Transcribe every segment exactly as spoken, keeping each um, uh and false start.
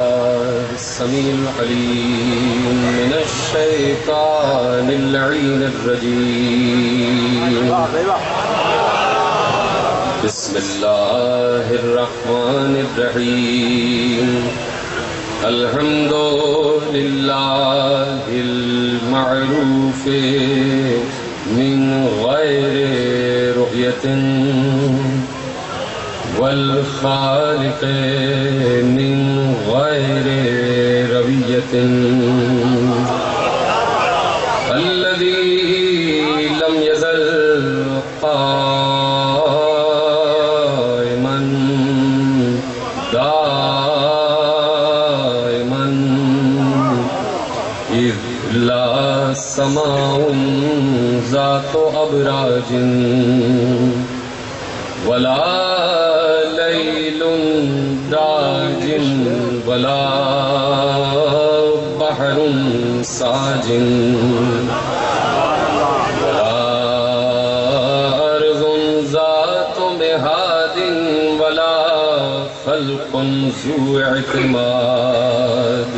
السميع العليم من الشيطان اللعين الرجيم بسم الله الرحمن الرحيم الحمد لله المعروف من غير رؤية والخالق من غير روية الذي لم يزل قائما دائما إذ لا سماء ذات أبراج ولا ليل داج ولا بحر ساج ولا أرض ذات مهاد ولا خلق ذو اعتماد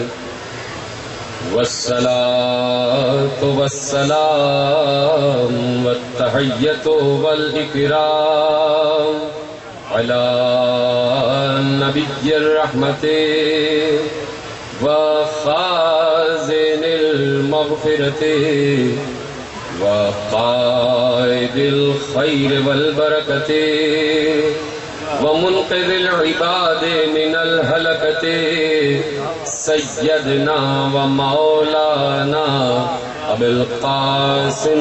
والصلاة والسلام والتحية والإكرام على نبي الرحمة وخازن المغفرة وقائد الخير والبركة ومنقذ العباد من الهلكة سيدنا ومولانا أبي القاسم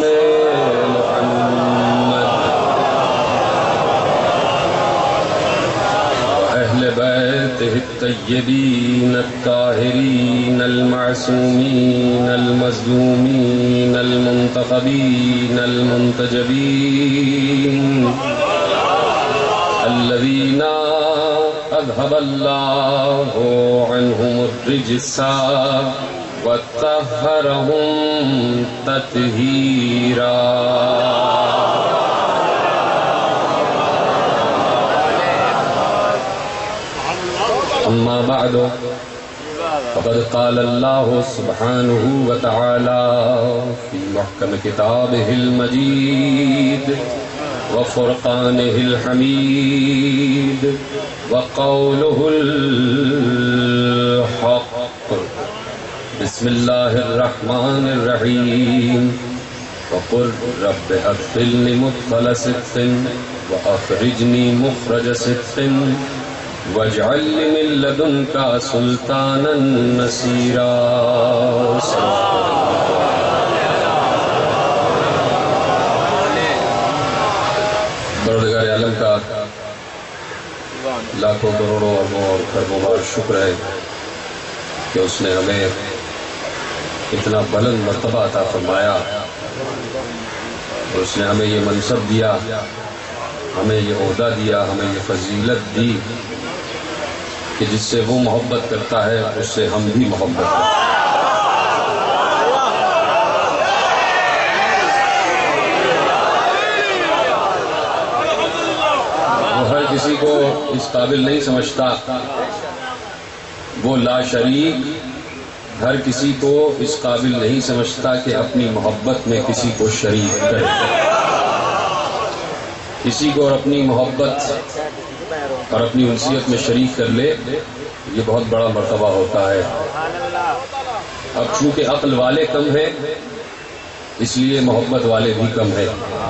محمد أهل بيته الطيبين الطاهرين المعصومين المظلومين المنتخبين المنتجبين الذين أذهب الله عنهم الرجس وطهرهم تطهيرا. أما بعد فقد قال الله سبحانه وتعالى في محكم كتابه المجيد وفرقانه الحميد وقوله الحق بسم الله الرحمن الرحيم وقل رب أدخلني مدخل صدق وأخرجني مخرج صدق واجعل لي من لدنك سلطانا نصيرا. پروردگار عالم کا لاکھوں کروڑوں اربوں اور خربوں بار شکر ہے کہ اس نے ہمیں اتنا بلند مرتبہ عطا فرمایا اور اس نے ہمیں یہ منصب دیا، ہمیں یہ عہدہ دیا، ہمیں یہ فضیلت دی کہ جس سے وہ محبت کرتا ہے اس سے ہم بھی محبت کرتے ہیں. ہر کسی کو اس قابل نہیں سمجھتا، وہ لا شریک ہر کسی کو اس قابل نہیں سمجھتا کہ اپنی محبت میں کسی کو شریک کرے. کسی کو اور اپنی محبت اور اپنی انسیت میں شریک کر لے، یہ بہت بڑا مرتبہ ہوتا ہے. اب چونکہ عقل والے کم ہیں اس لیے محبت والے بھی کم ہیں،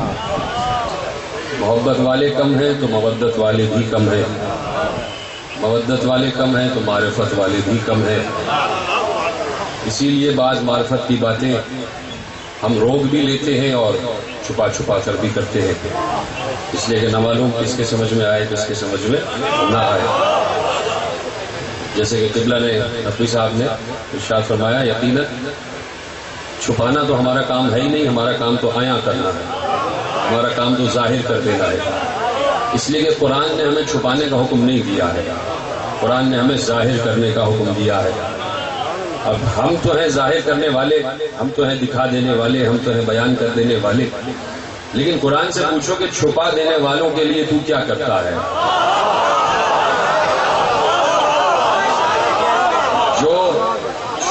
محبت والے کم ہیں تو مودت والے بھی کم ہیں، مودت والے کم ہیں تو معرفت والے بھی کم ہیں. اسی لیے بعض معرفت کی باتیں ہم روک بھی لیتے ہیں اور چھپا چھپا کر بھی کرتے ہیں، اس لیے کہ نہ معلوم کس کے سمجھ میں آئے کس کے سمجھ میں نہ آئے. جیسے کہ قبلہ نے نقوی صاحب نے ارشاد فرمایا، یقیناً چھپانا تو ہمارا کام ہے ہی نہیں، ہمارا کام تو عیاں کرنا ہے، ہمارا کام تو ظاہر کر دینا ہے. اس لیے کہ قرآن نے ہمیں چھپانے کا حکم نہیں دیا ہے، قرآن نے ہمیں ظاہر کرنے کا حکم دیا ہے. اب ہم تو ہیں ظاہر کرنے والے، ہم تو ہیں دکھا دینے والے، ہم تو ہیں بیان کر دینے والے، لیکن قرآن سے پوچھو کہ چھپا دینے والوں کے لیے تو کیا کرتا ہے.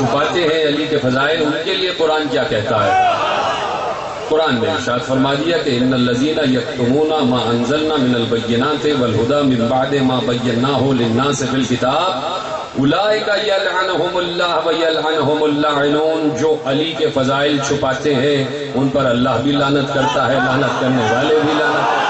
چھپاتے ہیں علی کے فضائل، ان کے لیے قرآن کیا کہتا ہے؟ قرآن نے ارشاد فرما دیا کہ ان الذین یکتمون ما انزلنا من البینات والہدی من بعد ما بیناہ للناس فی الکتاب اولئک یلعنہم اللہ ویلعنہم اللاعنون. جو علی کے فضائل چھپاتے ہیں ان پر اللہ بھی لعنت کرتا ہے، لعنت کرنے والے بھی لعنت کرتے ہیں.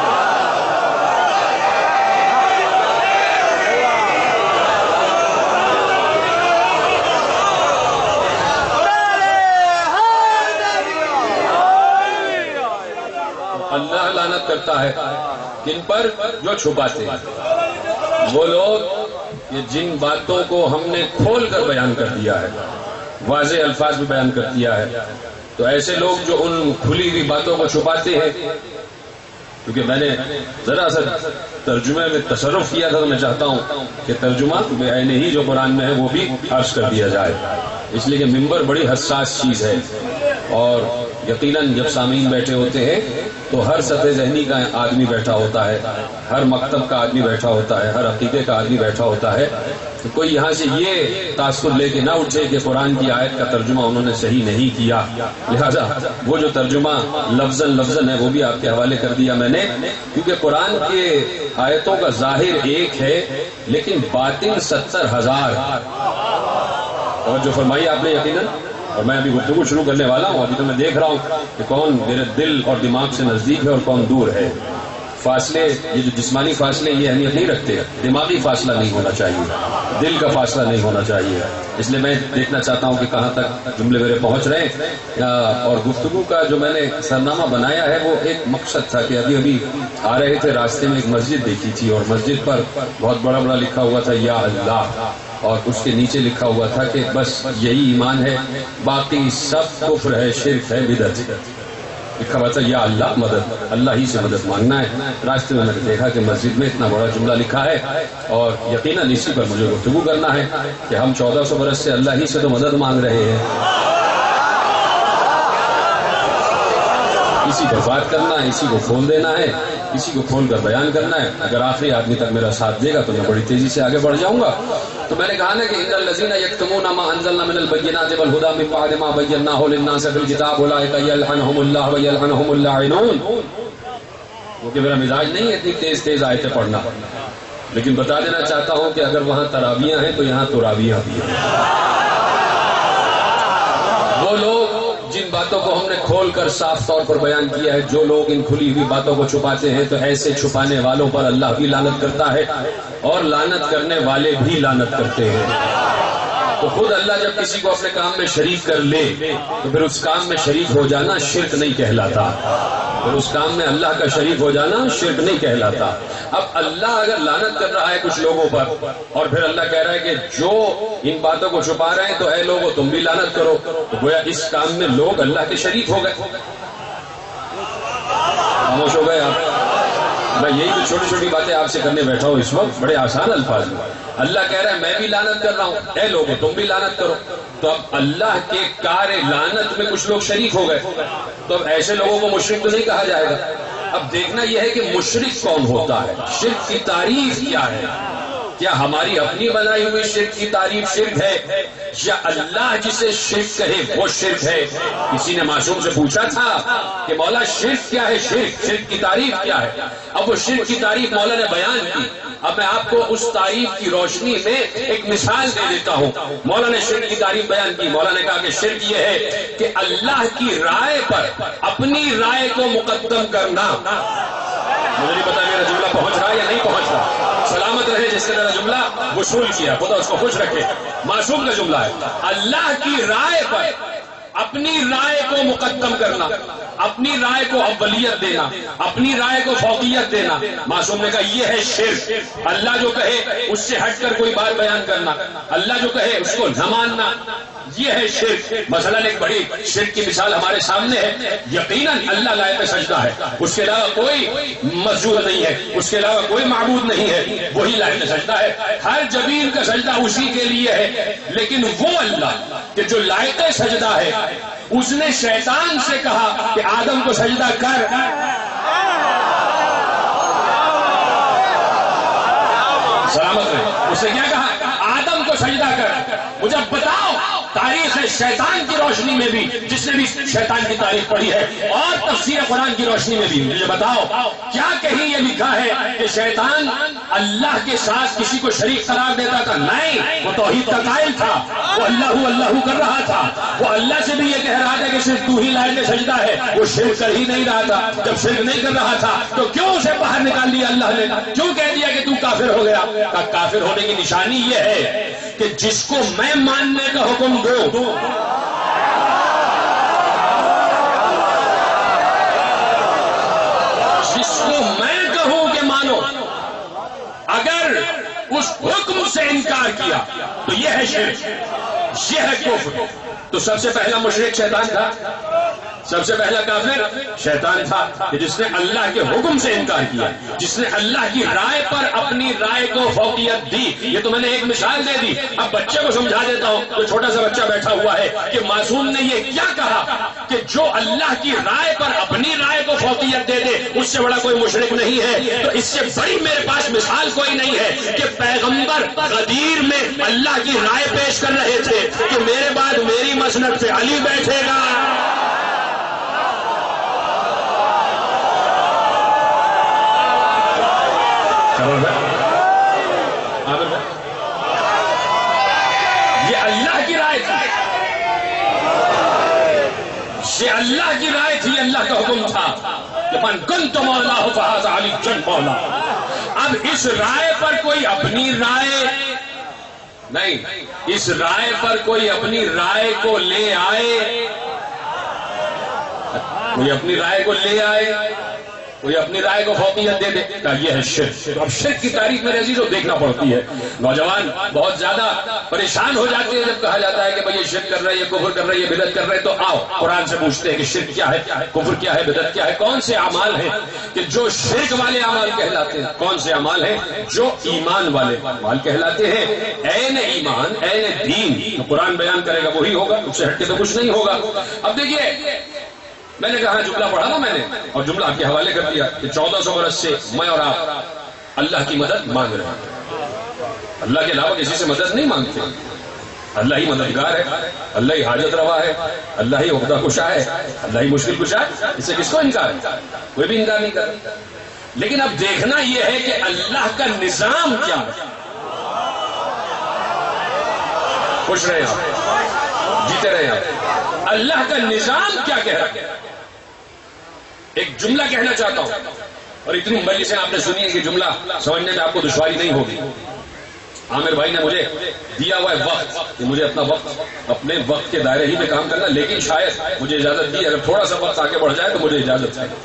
اللہ لعنت کرتا ہے کن پر؟ جو چھپاتے ہیں. وہ لوگ یہ جن باتوں کو ہم نے کھول کر بیان کر دیا ہے، واضح الفاظ میں بیان کر دیا ہے، تو ایسے لوگ جو ان کھلی ہوئی باتوں کو چھپاتے ہیں. کیونکہ میں نے ذرا سا ترجمے میں تصرف کیا تھا، تو میں چاہتا ہوں کہ ترجمہ بے عین ہی جو قرآن میں ہے وہ بھی عرض کر دیا جائے، اس لیے کہ ممبر بڑی حساس چیز ہے. اور یقیناً جب سامعین بیٹھے ہوتے ہیں تو ہر سطح ذہنی کا آدمی بیٹھا ہوتا ہے، ہر مکتب کا آدمی بیٹھا ہوتا ہے، ہر عقیدے کا آدمی بیٹھا ہوتا ہے. تو کوئی یہاں سے یہ تاثر لے کے نہ اٹھے کہ قرآن کی آیت کا ترجمہ انہوں نے صحیح نہیں کیا. لہذا وہ جو ترجمہ لفظاً لفظاً ہے وہ بھی آپ کے حوالے کر دیا میں نے، کیونکہ قرآن کے آیتوں کا ظاہر ایک ہے لیکن باطن ستر ہزار. اور جو فرمائی آپ نے یقیناً، اور میں ابھی گفتگو شروع کرنے والا ہوں، ابھی تو میں دیکھ رہا ہوں کہ کون میرے دل اور دماغ سے نزدیک ہے اور کون دور ہے. فاصلے، یہ جو جسمانی فاصلے یہ اہمیت نہیں رکھتے، دماغی فاصلہ نہیں ہونا چاہیے، دل کا فاصلہ نہیں ہونا چاہیے. اس لیے میں دیکھنا چاہتا ہوں کہ کہاں تک جملے میرے پہنچ رہے ہیں. اور گفتگو کا جو میں نے سرنامہ بنایا ہے وہ ایک مقصد تھا کہ ابھی ابھی آ رہے تھے، راستے میں ایک مسجد دیکھی تھی اور مسجد پر بہت بڑا بڑا لکھا ہوا تھا یا اللہ، اور اس کے نیچے لکھا ہوا تھا کہ بس یہی ایمان ہے، باقی سب کفر ہے، شرک ہے، بدعت ہے. لکھا ہوا تھا یا اللہ، مدد، اللہ ہی سے مدد مانگنا ہے. راستے میں میں نے دیکھا کہ مسجد میں اتنا بڑا جملہ لکھا ہے اور یقیناً اسی پر مجھے گفتگو کرنا ہے کہ ہم چودہ سو برس سے اللہ ہی سے تو مدد مانگ رہے ہیں. اسی پر بات کرنا ہے، اسی کو کھول دینا ہے، اسی کو کھول کر بیان کرنا ہے. اگر آخری آدمی تک میرا ساتھ دے گا تو میں بڑی تیزی سے آگے بڑھ جاؤں گا. تو میں نے کہا نا کہ ان الذین یکتمون ما انزلنا من البینات والہدی من بعد ما بیناہ للناس فی الکتاب اولئک یلعنہم اللہ ویلعنہم اللاعنون. وہ کہ میرا مزاج نہیں ہے اتنی تیز تیز آیتیں پڑھنا، لیکن بتا دینا چاہتا ہوں کہ اگر وہاں تراویاں ہیں تو یہاں تراویاں بھی ہیں. وہ لوگ جن باتوں کو ہم نے کھول کر صاف طور پر بیان کیا ہے، جو لوگ ان کھلی ہوئی باتوں کو چھپاتے ہیں تو ایسے چھپانے والوں پر اللہ بھی لعنت کرتا ہے اور لعنت کرنے والے بھی لعنت کرتے ہیں. تو خود اللہ جب کسی کو اپنے کام میں شریک کر لے تو پھر اس کام میں شریک ہو جانا شرک نہیں کہلاتا، پھر اس کام میں اللہ کا شریک ہو جانا شرک نہیں کہلاتا. اب اللہ اگر لعنت کر رہا ہے کچھ لوگوں پر اور پھر اللہ کہہ رہا ہے کہ جو ان باتوں کو چھپا رہے ہیں تو اے لوگوں تم بھی لعنت کرو، تو گویا اس کام میں لوگ اللہ کے شریک ہو گئے. خاموش ہو گئے آپ. میں یہی تو چھوٹی چھوٹی باتیں آپ سے کرنے بیٹھا ہوں اس وقت بڑے آسان الفاظ میں. اللہ کہہ رہا ہے میں بھی لعنت کر رہا ہوں، اے لوگوں تم بھی لعنت کرو. تو اب اللہ کے کار لعنت میں کچھ لوگ شریک ہو گئے تو اب ایسے لوگوں کو مشرک تو نہیں کہا جائے گا. اب دیکھنا یہ ہے کہ مشرک کون ہوتا ہے، شرک کی تعریف کیا ہے. کیا ہماری اپنی بنائی ہوئی شرک کی تعریف شرک ہے یا اللہ جسے شرک کہے وہ شرک ہے؟ کسی نے معصوم سے پوچھا تھا کہ مولا شرک کیا ہے، شرک شرک کی تعریف کیا ہے. اب وہ شرک کی تعریف مولا نے بیان کی. اب میں آپ کو اس تعریف کی روشنی میں ایک مثال دے دیتا ہوں. مولا نے شرک کی تعریف بیان کی. مولا نے کہا کہ شرک یہ ہے کہ اللہ کی رائے پر اپنی رائے کو مقدم کرنا. مجھے نہیں پتا میرا جملہ پہنچ رہا ہے یا نہیں پہنچ رہا. سلامت رہے جس نے میرا جملہ وصول کیا، خدا اس کو خوش رکھے. معصوم کا جملہ ہے، اللہ کی رائے پر اپنی رائے کو مقدم کرنا، اپنی رائے کو اولیت دینا، اپنی رائے کو فوقیت دینا. معصوم نے کہا یہ ہے شرک. اللہ جو کہے اس سے ہٹ کر کوئی بات بیان کرنا، اللہ جو کہے اس کو نہ ماننا، یہ ہے شرک. مثلاً ایک بڑی شرک کی مثال ہمارے سامنے ہے. یقیناً اللہ لائق سجدہ ہے، اس کے علاوہ کوئی مسجود نہیں ہے، اس کے علاوہ کوئی معبود نہیں ہے، وہی لائق سجدہ ہے. ہر جبین کا سجدہ اسی کے لیے ہے. لیکن وہ اللہ کہ جو لائق سجدہ ہے اس نے شیطان سے کہا کہ آدم کو سجدہ کر. سلامت رہے. اس نے کیا کہا؟ آدم کو سجدہ کر. مجھے بتاؤ تاریخ شیطان کی روشنی میں بھی، جس نے بھی شیطان کی تاریخ پڑھی ہے اور تفسیر قرآن کی روشنی میں بھی، مجھے بتاؤ کیا کہیں یہ لکھا ہے کہ شیطان اللہ کے ساتھ کسی کو شریک قرار دیتا تھا؟ نہیں، وہ توحید کا قائل تھا، وہ اللہ اللہ کر رہا تھا، وہ اللہ سے بھی یہ کہہ رہا تھا کہ صرف تو ہی لائق سجدہ ہے، وہ شرک کر ہی نہیں رہا تھا۔ جب شرک نہیں کر رہا تھا تو کیوں اسے باہر نکال لیا اللہ نے؟ کیوں کہہ دیا کہ تو کافر ہو گیا؟ کافر ہونے کی نشانی یہ ہے کہ جس کو میں ماننے کا حکم دوں، جس کو میں کہوں کہ مانو، اگر اس حکم سے انکار کیا تو یہ ہے شرک، یہ ہے کفر۔ تو سب سے پہلا مشرک شیطان تھا، سب سے پہلا کافر شیطان تھا کہ جس نے اللہ کے حکم سے انکار کیا، جس نے اللہ کی رائے پر اپنی رائے کو فوقیت دی۔ یہ تو میں نے ایک مثال دے دی، اب بچے کو سمجھا دیتا ہوں۔ تو چھوٹا سا بچہ بیٹھا ہوا ہے کہ معصوم نے یہ کیا کہا کہ جو اللہ کی رائے پر اپنی رائے کو فوقیت دے دے، اس سے بڑا کوئی مشرک نہیں ہے۔ تو اس سے بڑی میرے پاس مثال کوئی نہیں ہے کہ پیغمبر غدیر میں اللہ کی رائے پیش کر رہے تھے کہ میرے بعد میری مسند پہ علی بیٹھے گا۔ یہ اللہ کی رائے تھی، یہ اللہ کی رائے تھی، اللہ کا حکم تھا کہ من کنت مولا فہذا علی جن مولا۔ اب اس رائے پر کوئی اپنی رائے نہیں، اس رائے پر کوئی اپنی رائے کو لے آئے، کوئی اپنی رائے کو لے آئے، کوئی اپنی رائے کو فوقیت دے دے، یہ ہے شرک۔ اب شرک کی تاریخ میرے عزیزوں دیکھنا پڑتی ہے۔ نوجوان بہت زیادہ پریشان ہو جاتے ہیں جب کہا جاتا ہے کہ بھائی یہ شرک کر رہے ہیں، یہ کفر کر رہے ہیں، یہ بدعت کر رہے ہیں۔ تو آؤ قرآن سے پوچھتے ہیں کہ شرک کیا ہے، کفر کیا ہے، بدعت کیا ہے، کون سے اعمال ہیں کہ جو شرک والے اعمال کہلاتے ہیں، کون سے اعمال ہیں جو ایمان والے اعمال کہلاتے ہیں۔ عین ایمان، عین دین جو قرآن بیان کرے گا وہی ہوگا، اس سے ہٹ کے تو کچھ نہیں ہوگا۔ اب دیکھیے میں نے کہا جملہ پڑھا نا میں نے، اور جملہ آپ کے حوالے کر دیا کہ چودہ سو برس سے میں اور آپ اللہ کی مدد مانگ رہے ہیں، اللہ کے علاوہ کسی سے مدد نہیں مانگتے۔ اللہ ہی مددگار ہے، اللہ ہی حاجت روا ہے، اللہ ہی عقدہ کشا ہے، اللہ ہی مشکل کشا ہے، اس سے کس کو انکار ہے؟ کوئی بھی انکار نہیں کرتا۔ لیکن اب دیکھنا یہ ہے کہ اللہ کا نظام کیا ہے۔ خوش رہے آپ، جیتے رہے آپ۔ اللہ کا نظام کیا کہہ رہا ہے؟ ایک جملہ کہنا چاہتا ہوں، اور اتنی مجلسیں آپ نے سنی ہے کہ جملہ سمجھنے میں آپ کو دشواری نہیں ہوگی۔ عامر بھائی نے مجھے دیا ہوا ہے وقت کہ مجھے اپنا وقت اپنے وقت کے دائرے ہی میں کام کرنا، لیکن شاید مجھے اجازت دی، اگر تھوڑا سا وقت آگے بڑھ جائے تو مجھے اجازت ہے۔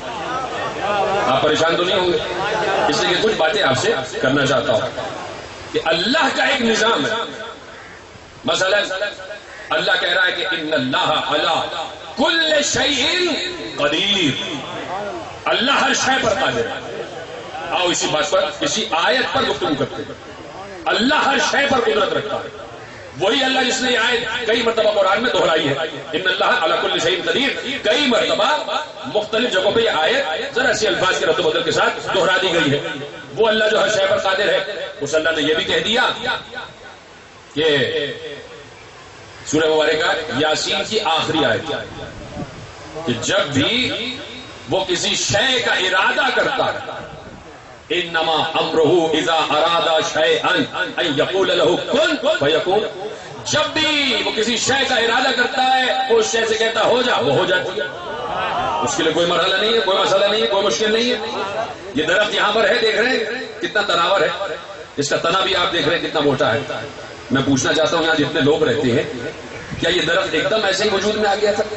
آپ پریشان تو نہیں ہوں گے؟ اس لیے کچھ باتیں آپ سے کرنا چاہتا ہوں کہ اللہ کا ایک نظام ہے۔ مثلا اللہ کہہ رہا ہے کہ ان اللہ علی کل شیء قدیر، اللہ ہر شے پر قادر ہے۔ آؤ اسی بات پر، اسی آیت پر گفتگو کرتے ہیں۔ اللہ ہر شے پر قدرت رکھتا ہے، وہی اللہ جس نے یہ آیت کئی مرتبہ قرآن میں دہرائی ہے، ان اللہ علی کل شیء قدیر، کئی مرتبہ مختلف جگہوں پہ یہ آیت ذرا سی الفاظ کے رد و بدل کے ساتھ دہرا دی گئی ہے۔ وہ اللہ جو ہر شے پر قادر ہے، اس اللہ نے یہ بھی کہہ دیا کہ سورہ مبارکہ یاسین کی آخری آیت کہ جب بھی وہ کسی شے کا ارادہ کرتا ہے، انما امرہ اذا اراد شیئا ان یقول لہ کن فیکون، جب بھی وہ کسی شے کا ارادہ کرتا ہے وہ اس شے سے کہتا ہو جا، وہ ہو جاتی ہے۔ اس کے لیے کوئی مرحلہ نہیں ہے، کوئی مسئلہ نہیں ہے، کوئی مشکل نہیں ہے۔ یہ درخت یہاں پر ہے، دیکھ رہے ہیں کتنا تناور ہے، اس کا تنا بھی آپ دیکھ رہے ہیں کتنا موٹا ہے۔ میں پوچھنا چاہتا ہوں یہاں جتنے لوگ رہتے ہیں، کیا یہ درخت ایک دم ایسے ہی وجود میں آ گیا تھا؟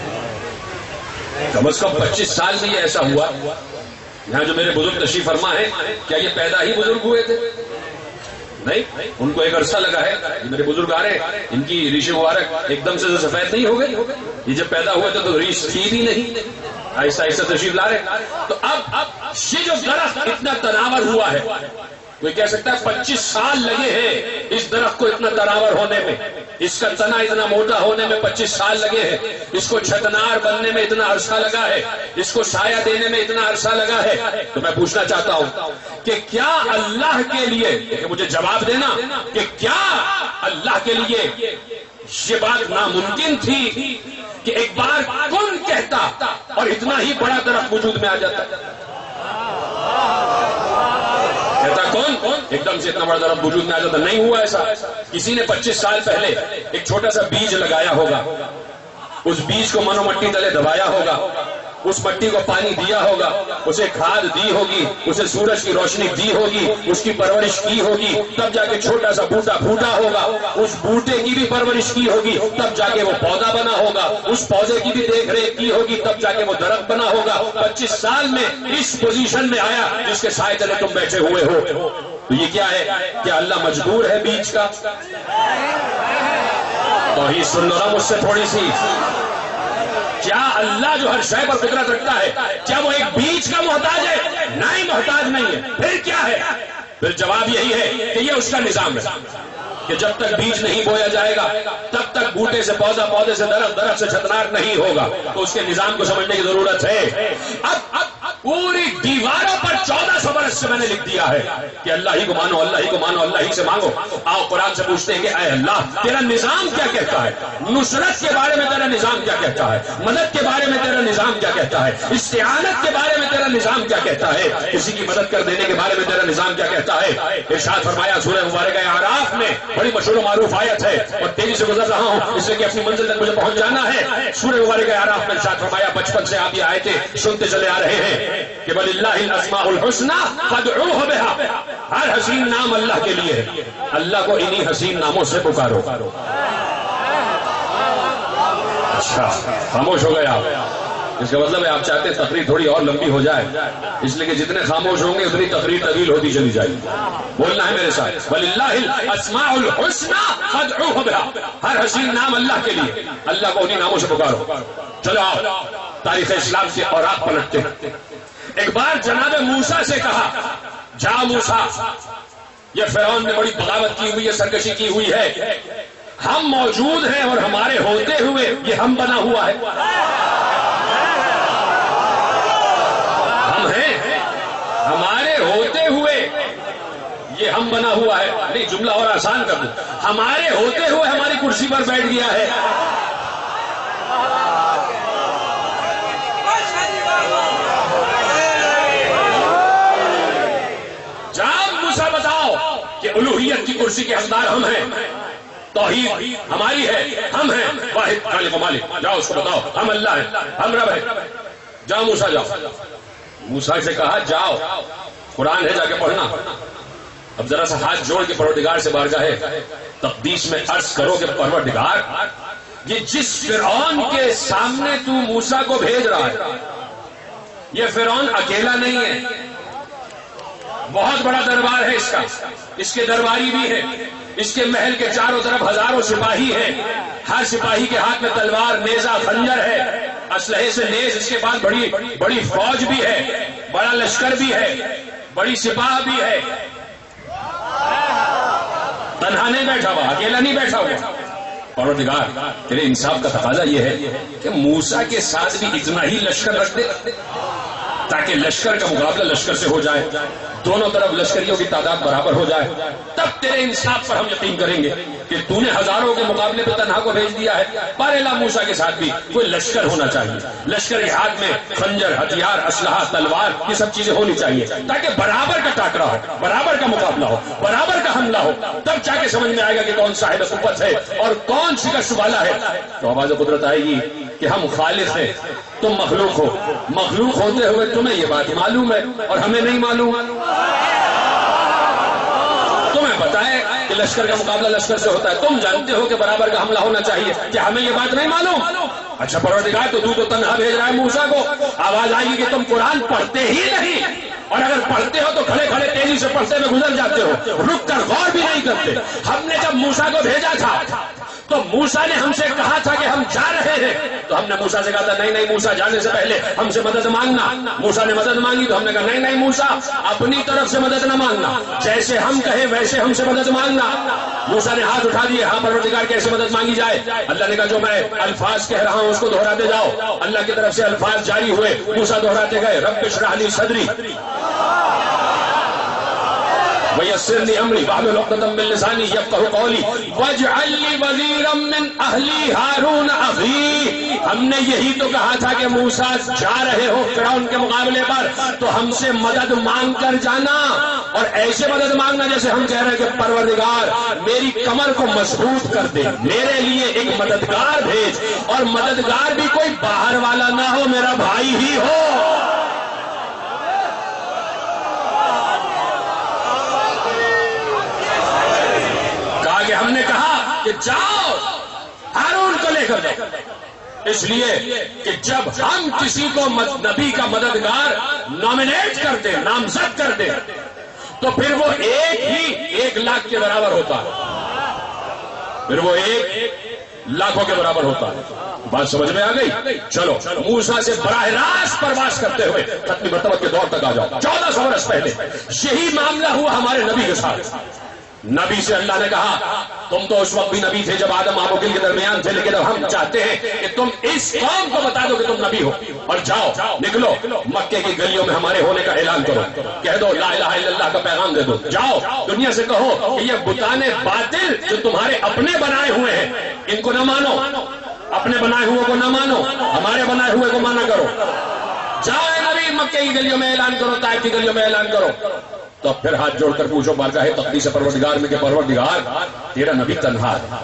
کم از کم پچیس سال میں یہ ایسا ہوا۔ یہاں جو میرے بزرگ تشریف فرما ہے، کیا یہ پیدا ہی بزرگ ہوئے تھے؟ نہیں، ان کو ایک عرصہ لگا ہے۔ میرے بزرگ آ رہے ہیں، ان کی ریش مبارک ایک دم سے سفید نہیں ہو گئی، یہ جب پیدا ہوئے تھے تو ریش تھی بھی نہیں، آہستہ آہستہ تشریف لا رہے۔ تو اب اب یہ جو درخت اتنا تناور ہوا ہے، کوئی کہہ سکتا ہے پچیس سال لگے ہیں اس درخت کو اتنا تناور ہونے میں، اس کا تنا اتنا موٹا ہونے میں پچیس سال لگے ہیں، اس کو چھتنار بننے میں اتنا عرصہ لگا ہے، اس کو سایہ دینے میں اتنا عرصہ لگا ہے۔ تو میں پوچھنا چاہتا ہوں کہ کیا اللہ کے لیے، کہ مجھے جواب دینا کہ کیا اللہ کے لیے یہ بات ناممکن تھی کہ ایک بار کون کہتا اور اتنا ہی بڑا درخت وجود میں آ جاتا. کہتا کون ایک دم سے اتنا بڑا درخت وجود میں آ جاتا. نہیں ہوا ایسا. کسی نے پچیس سال پہلے ایک چھوٹا سا بیج لگایا ہوگا, اس بیج کو منو مٹی تلے دبایا ہوگا, اس مٹی کو پانی دیا ہوگا, اسے کھاد دی ہوگی, اسے سورج کی روشنی دی ہوگی, اس کی پرورش کی ہوگی, تب جا کے چھوٹا سا بوٹا پھوٹا ہوگا, اس بوٹے کی بھی پرورش کی ہوگی, تب جا کے وہ پودا بنا ہوگا, اس پودے کی بھی دیکھ ریکھ کی ہوگی, تب جا کے وہ درخت بنا ہوگا. پچیس سال میں اس پوزیشن میں آیا جس کے سائے تلے تم بیٹھے ہوئے ہو. تو یہ کیا ہے؟ کیا اللہ مجبور ہے بیج کا؟ توحید سن لو نا مجھ سے تھوڑی سی. کیا اللہ جو ہر شے پر قدرت رکھتا ہے کیا وہ ایک بیج کا محتاج ہے؟ نہیں, محتاج نہیں ہے. پھر کیا ہے؟ پھر جواب یہی ہے کہ یہ اس کا نظام ہے کہ جب تک بیج نہیں بویا جائے گا تب تک بوٹے سے پودا, پودے سے درخت, درخت سے چھتنار نہیں ہوگا. تو اس کے نظام کو سمجھنے کی ضرورت ہے. اب اب پوری دیواروں پر چودہ سو برس سے میں نے لکھ دیا ہے کہ اللہ ہی کو مانو, اللہ ہی کو مانو, اللہ ہی سے مانگو. آؤ قرآن سے پوچھتے ہیں کہ اے اللہ تیرا نظام کیا کہتا ہے؟ نصرت کے بارے میں تیرا نظام کیا کہتا ہے؟ مدد کے بارے میں تیرا نظام کیا کہتا ہے؟ استعانت کے بارے میں تیرا نظام کیا کہتا ہے؟ کسی کی مدد کر دینے کے بارے میں تیرا نظام کیا کہتا ہے؟ ارشاد فرمایا سورہ مبارکہ اعراف میں, بڑی مشہور و معروف آیت ہے اور تیزی سے گزر رہا ہوں اس لیے کہ اپنی منزل تک مجھے پہنچ جانا ہے. سورہ مبارکہ اعراف میں ارشاد فرمایا, بچپن سے آپ یہ آیتیں سنتے چلے آ رہے ہیں کہ وَلِلَّهِ الْأَسْمَاءُ الْحُسْنَى فَادْعُوهُ بِهَا. ہر حسین نام اللہ کے لیے ہے, اللہ کو انہی حسین ناموں سے پکارو. اچھا خاموش ہو گئے آپ. اس کا مطلب ہے آپ چاہتے ہیں تقریر تھوڑی اور لمبی ہو جائے, اس لیے کہ جتنے خاموش ہوں گے اتنی تقریر طویل ہوتی چلی جائے گی. بولنا ہے میرے ساتھ, وَلِلَّهِ الْأَسْمَاءُ الْحُسْنَى فَادْعُوهُ بِهَا. ہر حسین نام اللہ کے لیے, اللہ کو انہی ناموں سے پکارو. چلو آؤ تاریخ اسلام کے اوراق پلٹتے ہیں. ایک بار جناب موسیٰ سے کہا, جا موسیٰ, یہ فرعون نے بڑی بغاوت کی ہوئی ہے, سرکشی کی ہوئی ہے, ہم موجود ہیں اور ہمارے ہوتے ہوئے یہ ہم بنا ہوا ہے. ہم ہیں, ہمارے ہوتے ہوئے یہ ہم بنا ہوا ہے. نہیں, جملہ اور آسان کر دوں, ہمارے ہوتے ہوئے ہماری کرسی پر بیٹھ گیا ہے. کہ الوہیت کی کرسی کے حقدار ہم ہیں, توحید ہماری ہے, ہم ہیں واحد خالق و مالک. جاؤ اس کو بتاؤ ہم اللہ ہیں, ہم رب ہیں. جاؤ موسیٰ جاؤ. موسیٰ سے کہا جاؤ, قرآن ہے جا کے پڑھنا. اب ذرا سا ہاتھ جوڑ کے پروردگار سے بارگاہ تقدیس میں عرض کرو کہ پروردگار یہ جس فرعون کے سامنے تو موسیٰ کو بھیج رہا ہے یہ فرعون اکیلا نہیں ہے, بہت بڑا دربار ہے اس کا, اس کے درباری بھی ہے, اس کے محل کے چاروں طرف ہزاروں سپاہی ہیں, ہر سپاہی کے ہاتھ میں تلوار, نیزہ, خنجر ہے, اسلحے سے لیس اس کے پاس بڑی بڑی فوج بھی ہے, بڑا لشکر بھی ہے, بڑی سپاہ بھی ہے. تنہا نہیں بیٹھا ہوا, اکیلا نہیں بیٹھا ہوا. پروردگار تیرے انصاف کا تقاضا یہ ہے کہ موسیٰ کے ساتھ بھی اتنا ہی لشکر رکھ دے تاکہ لشکر کا مقابلہ لشکر سے ہو جائے, دونوں طرف لشکریوں کی تعداد برابر ہو جائے. تب تیرے انصاف پر ہم یقین کریں گے کہ تو نے ہزاروں کے مقابلے پہ تنہا کو بھیج دیا ہے. بارے موسیٰ کے ساتھ بھی کوئی لشکر ہونا چاہیے, لشکر کے ہاتھ میں خنجر, ہتھیار, اسلحہ, تلوار, یہ سب چیزیں ہونی چاہیے تاکہ برابر کا ٹاکرا ہو, برابر کا مقابلہ ہو, برابر کا حملہ ہو. تب جا کے سمجھ میں آئے گا کہ کون صاحب قوت ہے اور کون شکست والا ہے. تو آواز قدرت آئے گی کہ ہم خالق ہیں, تم مخلوق ہو. مخلوق ہوتے ہوئے تمہیں یہ بات معلوم ہے اور ہمیں نہیں معلوم. تمہیں بتائے کہ لشکر کا مقابلہ لشکر سے ہوتا ہے, تم جانتے ہو کہ برابر کا حملہ ہونا چاہیے, کہ ہمیں یہ بات نہیں معلوم. اچھا پروردگار تو تو تو تنہا بھیج رہا ہے موسیٰ کو. آواز آئے گی کہ تم قرآن پڑھتے ہی نہیں, اور اگر پڑھتے ہو تو کھڑے کھڑے تیزی سے پڑھتے ہوئے گزر جاتے ہو, رک کر غور بھی نہیں کرتے. ہم نے جب موسیٰ کو بھیجا تھا تو موسیٰ نے ہم سے کہا تھا کہ ہم جا رہے ہیں, تو ہم نے موسیٰ سے کہا تھا نہیں نہیں موسیٰ جانے سے پہلے ہم سے مدد مانگنا. موسیٰ نے مدد مانگی تو ہم نے کہا نہیں نہیں موسیٰ اپنی طرف سے مدد نہ مانگنا, جیسے ہم کہیں ویسے ہم سے مدد مانگنا. موسیٰ نے ہاتھ اٹھا دیے, ہاں پروردگار کیسے مدد مانگی جائے؟ اللہ نے کہا جو میں الفاظ کہہ رہا ہوں اس کو دہراتے جاؤ. اللہ کی طرف سے الفاظ جاری ہوئے, موسیٰ دہراتے گئے, رب اشرح لی صدری وَيَسِّرْ لِي أَمْرِي وَاحْلُلْ عُقْدَةً مِّن لِّسَانِي يَفْقَهُوا قَوْلِي. وَاجْعَلْ لِي وَزِيرًا مِّنْ أَهْلِي هَارُونَ أَخِي، ہم نے یہی تو کہا تھا کہ موسیٰ جا رہے ہو فرعون کے مقابلے پر تو ہم سے مدد مانگ کر جانا، اور ایسے مدد مانگنا جیسے ہم کہہ رہے ہیں کہ پروردگار میری کمر کو مضبوط کر دے، میرے لیے ایک مددگار بھیج، اور مددگار بھی کوئی باہر والا نہ ہو، میرا بھائی ہی ہو۔ کہا کہ ہم نے کہا کہ جاؤ ہارون کو لے کر جاؤ، اس لیے کہ جب ہم کسی کو نبی کا مددگار نامنیٹ کر دیں، نامزد کر دیں، تو پھر وہ ایک ہی ایک لاکھ کے برابر ہوتا ہے، پھر وہ ایک لاکھوں کے برابر ہوتا ہے۔ بات سمجھ میں آ گئی؟ چلو موسیٰ سے براہ راست پرواز کرتے ہوئے ختم مرتبہ کے دور تک آ جاؤ۔ چودہ سو برس پہلے یہی معاملہ ہوا ہمارے نبی کے ساتھ۔ نبی سے اللہ نے کہا تم تو اس وقت بھی نبی تھے جب آدم آب و گل کے درمیان تھے، لیکن اب ہم چاہتے ہیں کہ تم اس قوم کو بتا دو کہ تم نبی ہو، اور جاؤ نکلو مکے کی گلیوں میں ہمارے ہونے کا اعلان کرو، کہہ دو لا الہ الا اللہ کا پیغام دے دو، جاؤ دنیا سے کہو کہ یہ بتانے باطل جو تمہارے اپنے بنائے ہوئے ہیں ان کو نہ مانو، اپنے بنائے ہوئے کو نہ مانو، ہمارے بنائے ہوئے کو مانا کرو۔ جاؤ اے نبی مکے کی گلیوں میں اعلان کرو، طائف کی گلیوں میں اعلان کرو۔ تو پھر ہاتھ جوڑ کر پوچھو بارگاہ تقدیس پروردگار میں کہ پروردگار تیرا نبی تنہا ہے،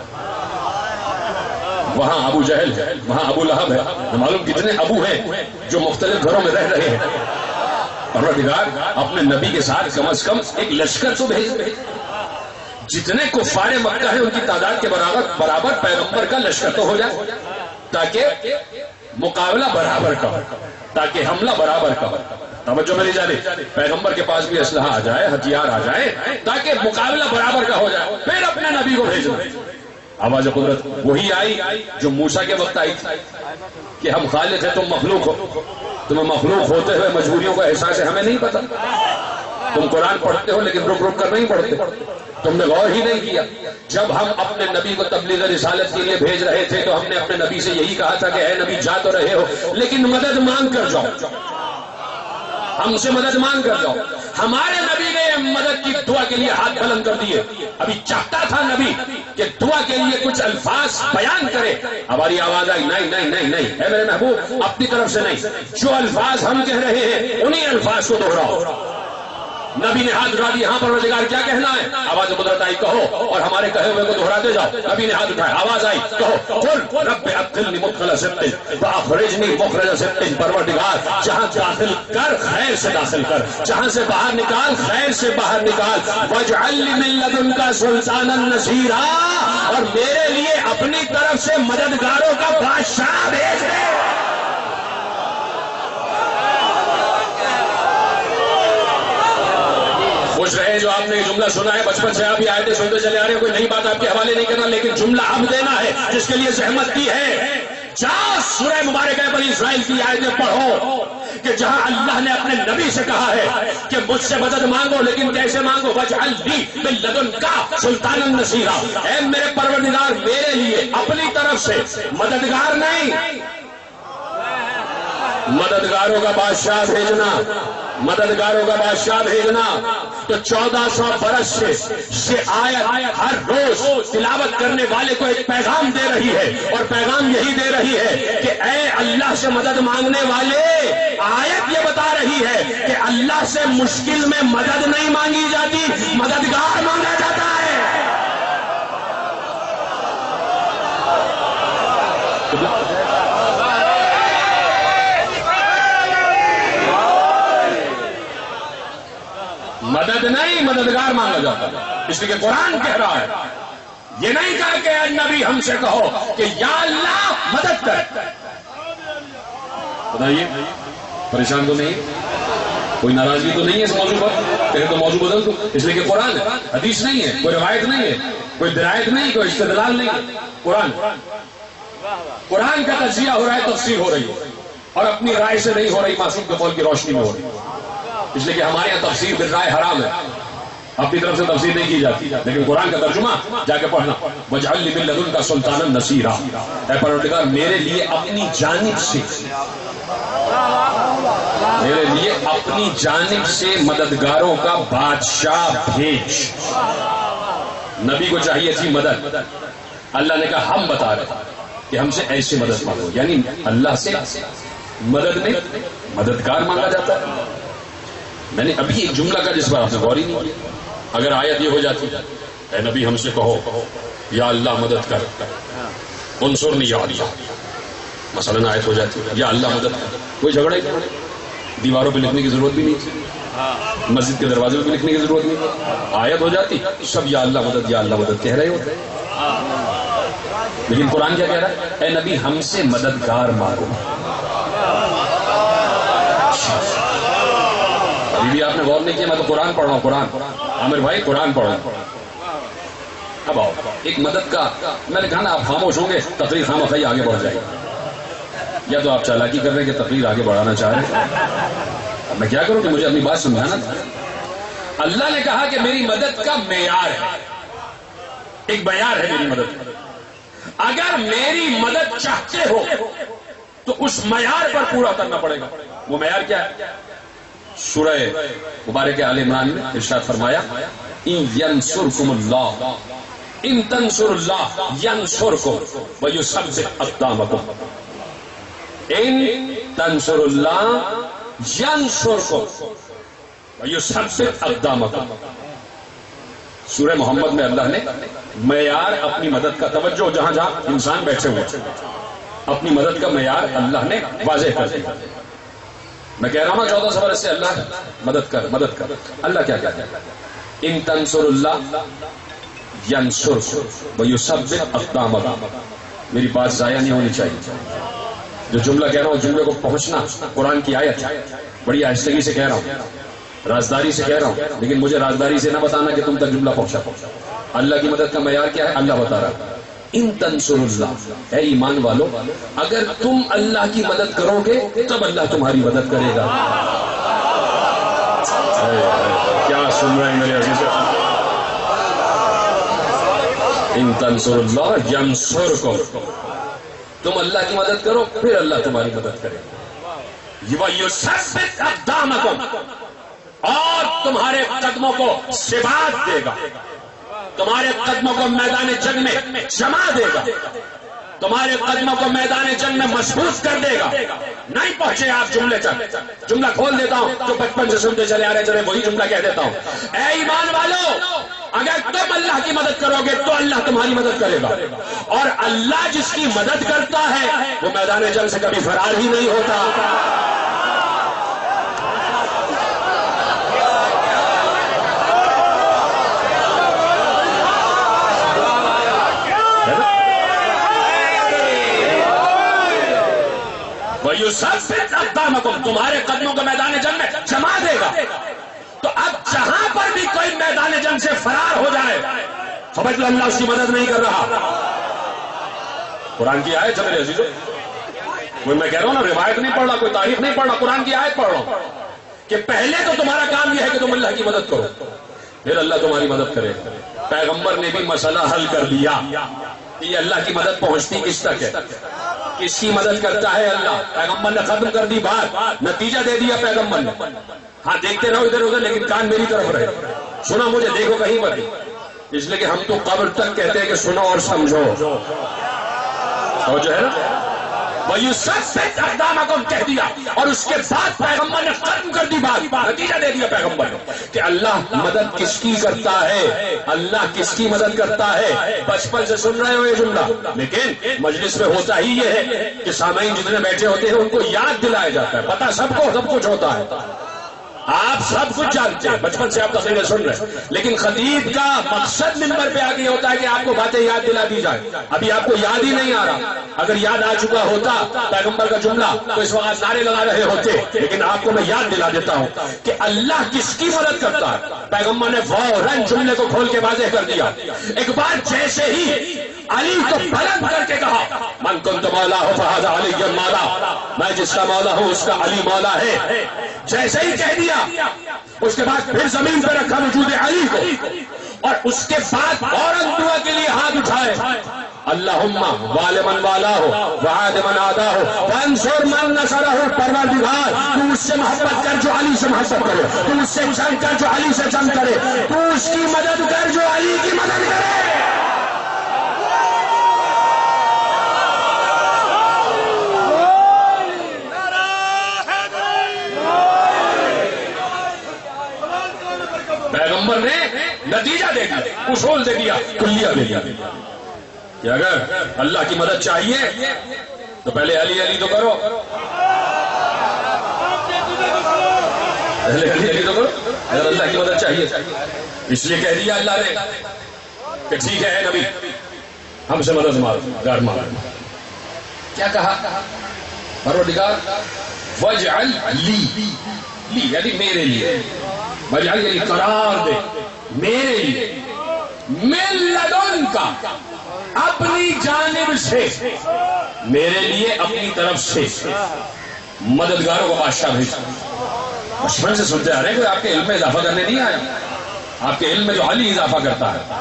وہاں ابو جہل ہے، وہاں ابو لہب ہے، نہ معلوم کتنے ابو ہیں جو مختلف گھروں میں رہ رہے ہیں، پروردگار اپنے نبی کے ساتھ کم از کم ایک لشکر تو بھیج، جتنے کفار مکہ ہیں ان کی تعداد کے برابر برابر پیغمبر کا لشکر تو ہو جائے، تاکہ مقابلہ برابر کا ہو، تاکہ حملہ برابر کا ہو۔ توجہ میری جانب، پیغمبر کے پاس بھی اسلحہ آ جائے، ہتھیار آ جائے، تاکہ مقابلہ برابر کا ہو جائے، پھر اپنے نبی کو بھیجو۔ آواز قدرت وہی آئی جو موسیٰ کے وقت آئی تھی کہ ہم خالق ہیں، تم مخلوق ہو، تمہیں مخلوق ہوتے ہوئے مجبوریوں کا احساس ہے، ہمیں نہیں پتا، تم قرآن پڑھتے ہو لیکن رک رک کر نہیں پڑھتے، تم نے غور ہی نہیں کیا۔ جب ہم اپنے نبی کو تبلیغ رسالت کے لیے بھیج رہے تھے تو ہم نے اپنے نبی سے یہی کہا تھا کہ اے نبی جا تو رہے ہو لیکن مدد مانگ کر جاؤ، ہم سے مدد مانگ کر جاؤ۔ ہمارے نبی نے مدد کی دعا کے لیے ہاتھ بلند کر دیے، ابھی چاہتا تھا نبی کہ دعا کے لیے کچھ الفاظ بیان کرے، ہماری آواز آئی نہیں نہیں نہیں نہیں، اے میرے محبوب اپنی طرف سے نہیں، جو الفاظ ہم کہہ رہے ہیں انہی الفاظ کو دوہراؤ۔ نبی نے ہاتھ اٹھا دیا، ہاں پروردگار کیا کہنا ہے؟ آواز قدرت آئی کہو، اور ہمارے کہے ہوئے کو دہراتے جاؤ۔ نبی نے ہاتھ اٹھایا، آواز آئی کہو، قل رب ادخلنی مدخل صدق واخرجنی مخرج صدق، پروردگار جہاں داخل کر خیر سے داخل کر، جہاں سے باہر نکال خیر سے باہر نکال، واجعل لی من لدنک سلطانا نصیرا، اور میرے لیے اپنی طرف سے مددگاروں کا بادشاہ بھیج دے۔ خوش رہے جو آپ نے یہ جملہ سنا ہے، بچپن سے آپ یہ آیتیں سنتے چلے آ رہے ہیں، کوئی نئی بات آپ کے حوالے نہیں کرنا، لیکن جملہ اب دینا ہے جس کے لیے زحمت کی ہے۔ جاؤ سورہ مبارکہ بنی اسرائیل کی آیتیں پڑھو کہ جہاں اللہ نے اپنے نبی سے کہا ہے کہ مجھ سے مدد مانگو، لیکن کیسے مانگو؟ وَاجْعَلْ لِي مِن لَدُنْكَ سُلْطَانًا نَصِيرًا، اے میرے پروردگار میرے لیے اپنی طرف سے مددگار نہیں، مددگاروں کا بادشاہ بھیجنا، مددگاروں کا بادشاہ بھیجنا۔ تو چودہ سو برس سے یہ آیت ہر روز تلاوت کرنے والے کو ایک پیغام دے رہی ہے، اور پیغام یہی دے رہی ہے کہ اے اللہ سے مدد مانگنے والے، آیت یہ بتا رہی ہے کہ اللہ سے مشکل میں مدد نہیں مانگی جاتی، مددگار مانگا جاتا ہے۔ مدد نہیں، مددگار مانگا جاتا ہے، اس لیے کہ قرآن کہہ رہا ہے، یہ نہیں کہا کہ اے نبی ہم سے کہو کہ یا اللہ مدد کر۔ بتائیے پریشان تو نہیں، کوئی ناراضگی تو نہیں ہے اس موضوع پر؟ کہیں تو موضوع بدل دو، اس لیے کہ قرآن ہے، حدیث نہیں ہے، کوئی روایت نہیں ہے، کوئی درایت نہیں، کوئی استدلال نہیں ہے، قرآن قرآن کا تجزیہ ہو رہا ہے، تفسیر ہو رہی ہے، اور اپنی رائے سے نہیں ہو رہی، معصوم کے قول کی روشنی میں ہو رہی ہے۔ اس لیے کہ ہمارے یہاں تفسیر بالرائے حرام ہے، اپنی طرف سے تفسیر نہیں کی جاتی، لیکن قرآن کا ترجمہ جا کے پڑھنا، وَاجْعَلْ لِي مِن لَدُنْكَ سُلْطَانًا نَصِيرًا، اے پروردگار میرے لیے اپنی جانب سے میرے لیے اپنی جانب سے مددگاروں کا بادشاہ بھیج۔ نبی کو چاہیے تھی مدد، اللہ نے کہا ہم بتا رہے کہ ہم سے ایسے مدد مانگو، یعنی اللہ سے مدد میں مددگار مانگا جاتا ہے۔ میں نے ابھی ایک جملہ کا جس پر آپ نے غور ہی نہیں کیا، اگر آیت یہ ہو جاتی اے نبی ہم سے کہو یا اللہ مدد کر، انصرنی یا اللہ، مثلاً آیت ہو جاتی یا اللہ مدد کر، کوئی جھگڑا ہی نہیں، دیواروں پہ لکھنے کی ضرورت بھی نہیں تھی، مسجد کے دروازے پہ لکھنے کی ضرورت نہیں تھی، آیت ہو جاتی سب یا اللہ مدد یا اللہ مدد کہہ رہے ہوتے۔ لیکن قرآن کیا کہہ رہا ہے؟ اے نبی ہم سے مددگار مانگو۔ ابھی بھی آپ نے غور نہیں کیا، میں تو قرآن پڑھ رہا ہوں، قرآن عامر بھائی قرآن پڑھ رہا ہوں۔ اب آؤ ایک مدد کا، میں نے کہا نا آپ خاموش ہوں گے تقریر خام خواہی آگے بڑھ جائے گی، یا تو آپ چالاکی کر رہے ہیں کہ تقریر آگے بڑھانا چاہ رہے ہیں، اب میں کیا کروں کہ مجھے اپنی بات سمجھانا تھا۔ اللہ نے کہا کہ میری مدد کا معیار ہے، ایک معیار ہے میری مدد کا، اگر میری مدد چاہتے ہو تو اس معیار پر پورا کرنا پڑے گا۔ وہ معیار کیا ہے؟ سورہ مبارک آل عمران میں ارشاد فرمایا ان ینصرکم اللہ ان تنصر اللہ ینصرکم ویثبت اقدامکم، ان تنصر اللہ ینصرکم ویثبت اقدامکم۔ سورہ محمد میں اللہ نے معیار اپنی مدد کا، توجہ جہاں جہاں انسان بیٹھے ہوئے، اپنی مدد کا معیار اللہ نے واضح کر دیا۔ میں کہہ رہا ہوں چودہ سو برس سے اللہ مدد کر مدد کر، اللہ کیا کہتا ہے؟ ان تنصر اللہ ینصرکم ویثبت اقدامکم۔ میری بات ضائع نہیں ہونی چاہیے، جو جملہ کہہ رہا ہوں جملے کو پہنچنا، قرآن کی آیت بڑی آہستگی سے کہہ رہا ہوں، رازداری سے کہہ رہا ہوں، لیکن مجھے رازداری سے نہ بتانا کہ تم تک جملہ پہنچا۔ اللہ کی مدد کا معیار کیا ہے؟ اللہ بتا رہا ہے ان تنصر اللہ، اے ایمان والو اگر تم اللہ کی مدد کرو گے تب اللہ تمہاری مدد کرے گا۔ کیا سن رہے ہیں میرے عزیز؟ ان تنصر اللہ ینصرکم، تم اللہ کی مدد کرو پھر اللہ تمہاری مدد کرے گا۔ ویثبت اقدامکم، اور تمہارے قدموں کو ثبات دے گا، تمہارے قدموں کو میدان جنگ میں جما دے گا، تمہارے قدموں کو میدان جنگ میں مضبوط کر دے گا۔ نہیں پہنچے آپ جملے تک، جملہ کھول دیتا ہوں جو بچپن سے سنتے چلے آ رہے چلے وہی جملہ کہہ دیتا ہوں۔ اے ایمان والو اگر تم اللہ کی مدد کرو گے تو اللہ تمہاری مدد کرے گا، اور اللہ جس کی مدد کرتا ہے وہ میدان جنگ سے کبھی فرار ہی نہیں ہوتا۔ وَيُثَبِّتْ أَقْدَامَكُمْ، تمہارے قدموں کو میدان جنگ میں جما دے گا۔ تو اب جہاں پر بھی کوئی میدان جنگ سے فرار ہو جائے سمجھ لو اللہ اس کی مدد نہیں کر رہا۔ قرآن کی آیت ہے میرے عزیزو، کوئی میں کہہ رہا ہوں نا روایت نہیں پڑھ رہا، کوئی تاریخ نہیں پڑھ رہا، قرآن کی آیت پڑھ رہا ہوں کہ پہلے تو تمہارا کام یہ ہے کہ تم اللہ کی مدد کرو پھر اللہ تمہاری مدد کرے۔ پیغمبر نے بھی مسئلہ حل کر دیا کہ یہ اللہ کی مدد پہنچتی کس تک ہے، کس کی مدد کرتا ہے اللہ۔ پیغمبر نے ختم کر دی بات، نتیجہ دے دیا پیغمبر نے۔ ہاں دیکھتے رہو ادھر ادھر لیکن کان میری طرف رہے، سنا مجھے دیکھو کہیں پر، اس لیے کہ ہم تو قبر تک کہتے ہیں کہ سنو اور سمجھو، اور جو ہے نا وَيُثَبِّتْ أَقْدَامَكُمْ کہہ دیا، اور اس کے بعد پیغمبر نے ختم کر دی بات، نتیجہ دے دیا پیغمبر نے کہ اللہ مدد کس کی کرتا ہے، اللہ کس کی مدد کرتا ہے۔ بچپن سے سن رہے ہو یہ جملہ، لیکن مجلس میں ہوتا ہی یہ ہے کہ سامعین جتنے بیٹھے ہوتے ہیں ان کو یاد دلایا جاتا ہے، پتہ سب کو سب کچھ ہوتا ہے، آپ سب کچھ جانتے ہیں، بچپن سے آپ تقریریں سن رہے ہیں، لیکن خطیب کا مقصد منبر پہ آگے ہوتا ہے کہ آپ کو باتیں یاد دلا دی جائے۔ ابھی آپ کو یاد ہی نہیں آ رہا، اگر یاد آ چکا ہوتا پیغمبر کا جملہ تو اس وقت نعرے لگا رہے ہوتے، لیکن آپ کو میں یاد دلا دیتا ہوں کہ اللہ کس کی مدد کرتا ہے۔ پیغمبر نے فوراً جملے کو کھول کے واضح کر دیا۔ ایک بار جیسے ہی علی کو بلند کر کے کہا من کنت مولا ہو فہذا علی مولا، میں جس کا مولا ہوں اس کا علی مولا ہے، جیسے ہی کہہ دیا اس کے بعد پھر زمین پہ رکھا وجود علی کو، اور اس کے بعد فوراً دعا کے لیے ہاتھ اٹھائے، اللہم والمن والا ہو وعاد من آدھا ہو وانصر من نصرہ، پروردگار تو اس سے محبت کر جو علی سے محبت کرے، تو اس سے جنگ کر جو علی سے جنگ کرے، تو اس کی مدد کر جو علی کی مدد کرے۔ پیغمبر نے نتیجہ دے دیا، اصول دے دیا، کلیہ دے دیا کہ اگر اللہ کی مدد چاہیے تو پہلے علی علی تو کرو، پہلے علی علی تو کرو اگر اللہ کی مدد چاہیے۔ اس لیے کہہ دیا اللہ نے کہ ٹھیک ہے نبی ہم سے مدد مارو، گاڑ مارو۔ کیا کہا؟ پروردگار وجعل لی، لی یعنی میرے لیے، وجعل یعنی قرار دے میرے لیے، من لدن کا اپنی جانب سے، میرے لیے اپنی طرف سے مددگاروں کو بادشاہ بھیجا۔ بچپن سے سنتے آ رہے ہیں کہ آپ کے علم میں اضافہ کرنے نہیں آیا، آپ کے علم میں جو علی اضافہ کرتا ہے۔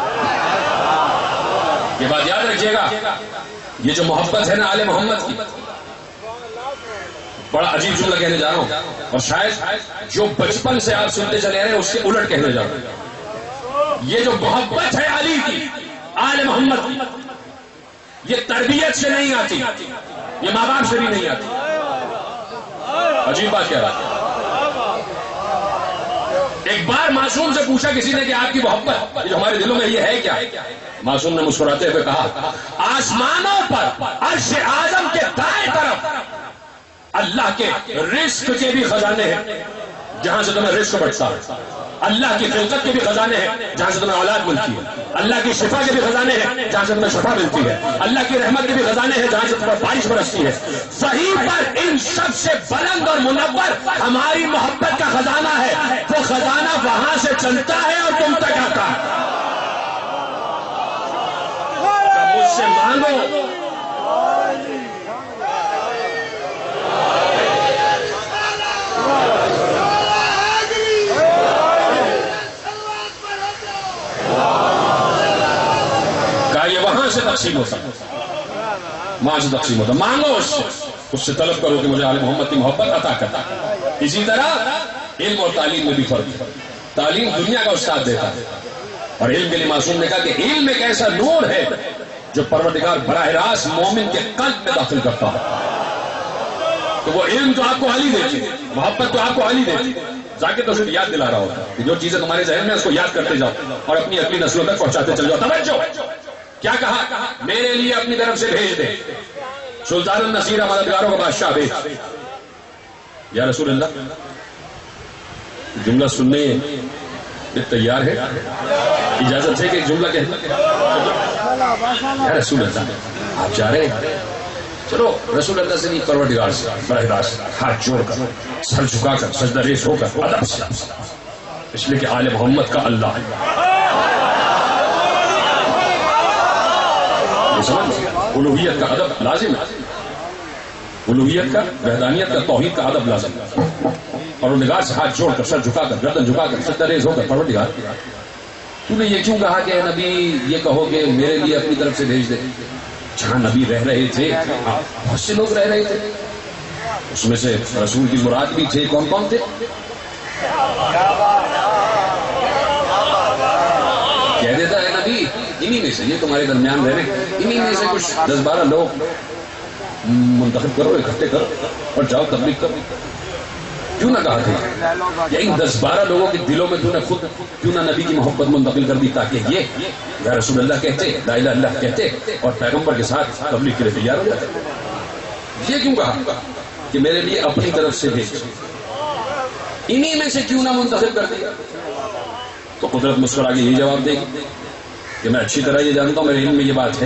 یہ بات یاد رکھیے گا، یہ جو محبت ہے نا آل محمد کی، بڑا عجیب جملہ کہنے جا رہا ہوں، اور شاید جو بچپن سے آپ سنتے چلے آ رہے ہیں اس کے الٹ کہنے جا رہا ہوں۔ یہ جو محبت ہے علی کی، آل محمد کی، یہ تربیت سے نہیں آتی، یہ ماں باپ سے بھی نہیں آتی۔ عجیب بات کہہ رہا ہے۔ ایک بار معصوم سے پوچھا کسی نے کہ آپ کی محبت جو ہمارے دلوں میں یہ ہے کیا؟ معصوم نے مسکراتے ہوئے کہا، آسمانوں پر عرش اعظم کے دائیں طرف اللہ کے رزق کے بھی خزانے ہیں جہاں سے تمہیں رزق بڑھتا ہے، اللہ کی خلقت کے بھی خزانے ہیں جہاں سے تمہیں اولاد ملتی ہے، اللہ کی شفا کے بھی خزانے ہیں جہاں سے تمہیں شفا ملتی ہے، اللہ کی رحمت کے بھی خزانے ہیں جہاں سے تمہیں بارش برستی ہے۔ وہیں پر ان سب سے بلند اور منور ہماری محبت کا خزانہ ہے، وہ خزانہ وہاں سے چلتا ہے اور تم تک آتا ہے۔ مجھ سے مانگو، یہ وہاں سے تقسیم ہوتا ہے، وہاں سے تقسیم ہوتا ہے، مانگو اس سے، اس سے طلب کرو کہ مجھے آل محمد کی محبت عطا کرتا۔ اسی طرح علم اور تعلیم میں بھی فرق ہے، تعلیم دنیا کا استاد دیتا ہے، اور علم کے لیے معصوم نے کہا کہ علم ایک ایسا نور ہے جو پروردگار براہ راست مومن کے قلب میں داخل کرتا ہے۔ تو وہ علم تو آپ کو علی دیتی ہے، محبت تو آپ کو علی دیتی ہے، ذاکر تو صرف یاد دلا رہا ہوتا ہے کہ جو چیزیں تمہارے ذہن میں اس کو یاد کرتے جاؤ اور اپنی اگلی نسلوں تک پہنچاتے چل جاؤ۔ توجہ، کیا کہا؟ میرے لیے اپنی طرف سے بھیج دے، سلطان النصیرہ مددگاروں کا بادشاہ بھیج۔ یا رسول اللہ، جملہ سننے یہ تیار ہے؟ اجازت ہے کہ ایک جملہ کہتے؟ یا رسول اللہ آپ جا رہے ہیں، چلو رسول اللہ سے نہیں، پروردگار سے براہ راست ہاتھ جوڑ کر، سر جھکا کر، سجدہ ریز ہو کر، ادب سے، اس لیے کہ آل محمد کا اللہ ہے۔ الوہیت کا ادب لازم ہے، الوہیت کا، وحدانیت کا، توحید کا ادب لازم ہے۔ پروردگار سے ہاتھ جوڑ کر، سر جھکا کر، گردن جھکا کر، سجدہ ریز ہو کر، پروردگار تو نے یہ کیوں کہا کہ نبی یہ کہو کہ میرے لیے اپنی طرف سے بھیج دے؟ جہاں نبی رہ رہے تھے بہت سے لوگ رہ رہے تھے، اس میں سے رسول کی مراد بھی تھے، کون کون تھے؟ کہہ دیتا ہے نبی انہی میں سے، یہ تمہارے درمیان رہ رہے، انہی میں سے کچھ دس بارہ لوگ منتخب کرو، اکٹھے کرو اور جاؤ تبلیغ کرو۔ کیوں نہ کہا تھا یا ان دس بارہ لوگوں کے دلوں میں تو نے خود کیوں نہ نبی کی محبت منتقل کر دی، تاکہ یہ یا رسول اللہ کہتے، لا الہ الا اللہ کہتے اور پیغمبر کے ساتھ تبلیغ کے لیے تیار ہو جاتے۔ یہ کیوں کہا کہ میرے لیے اپنی طرف سے بھیج، انہی میں سے کیوں نہ منتخب کر دیا؟ تو قدرت مسکرا کے یہی جواب دے گی کہ میں اچھی طرح یہ جانتا ہوں، میرے علم میں یہ بات ہے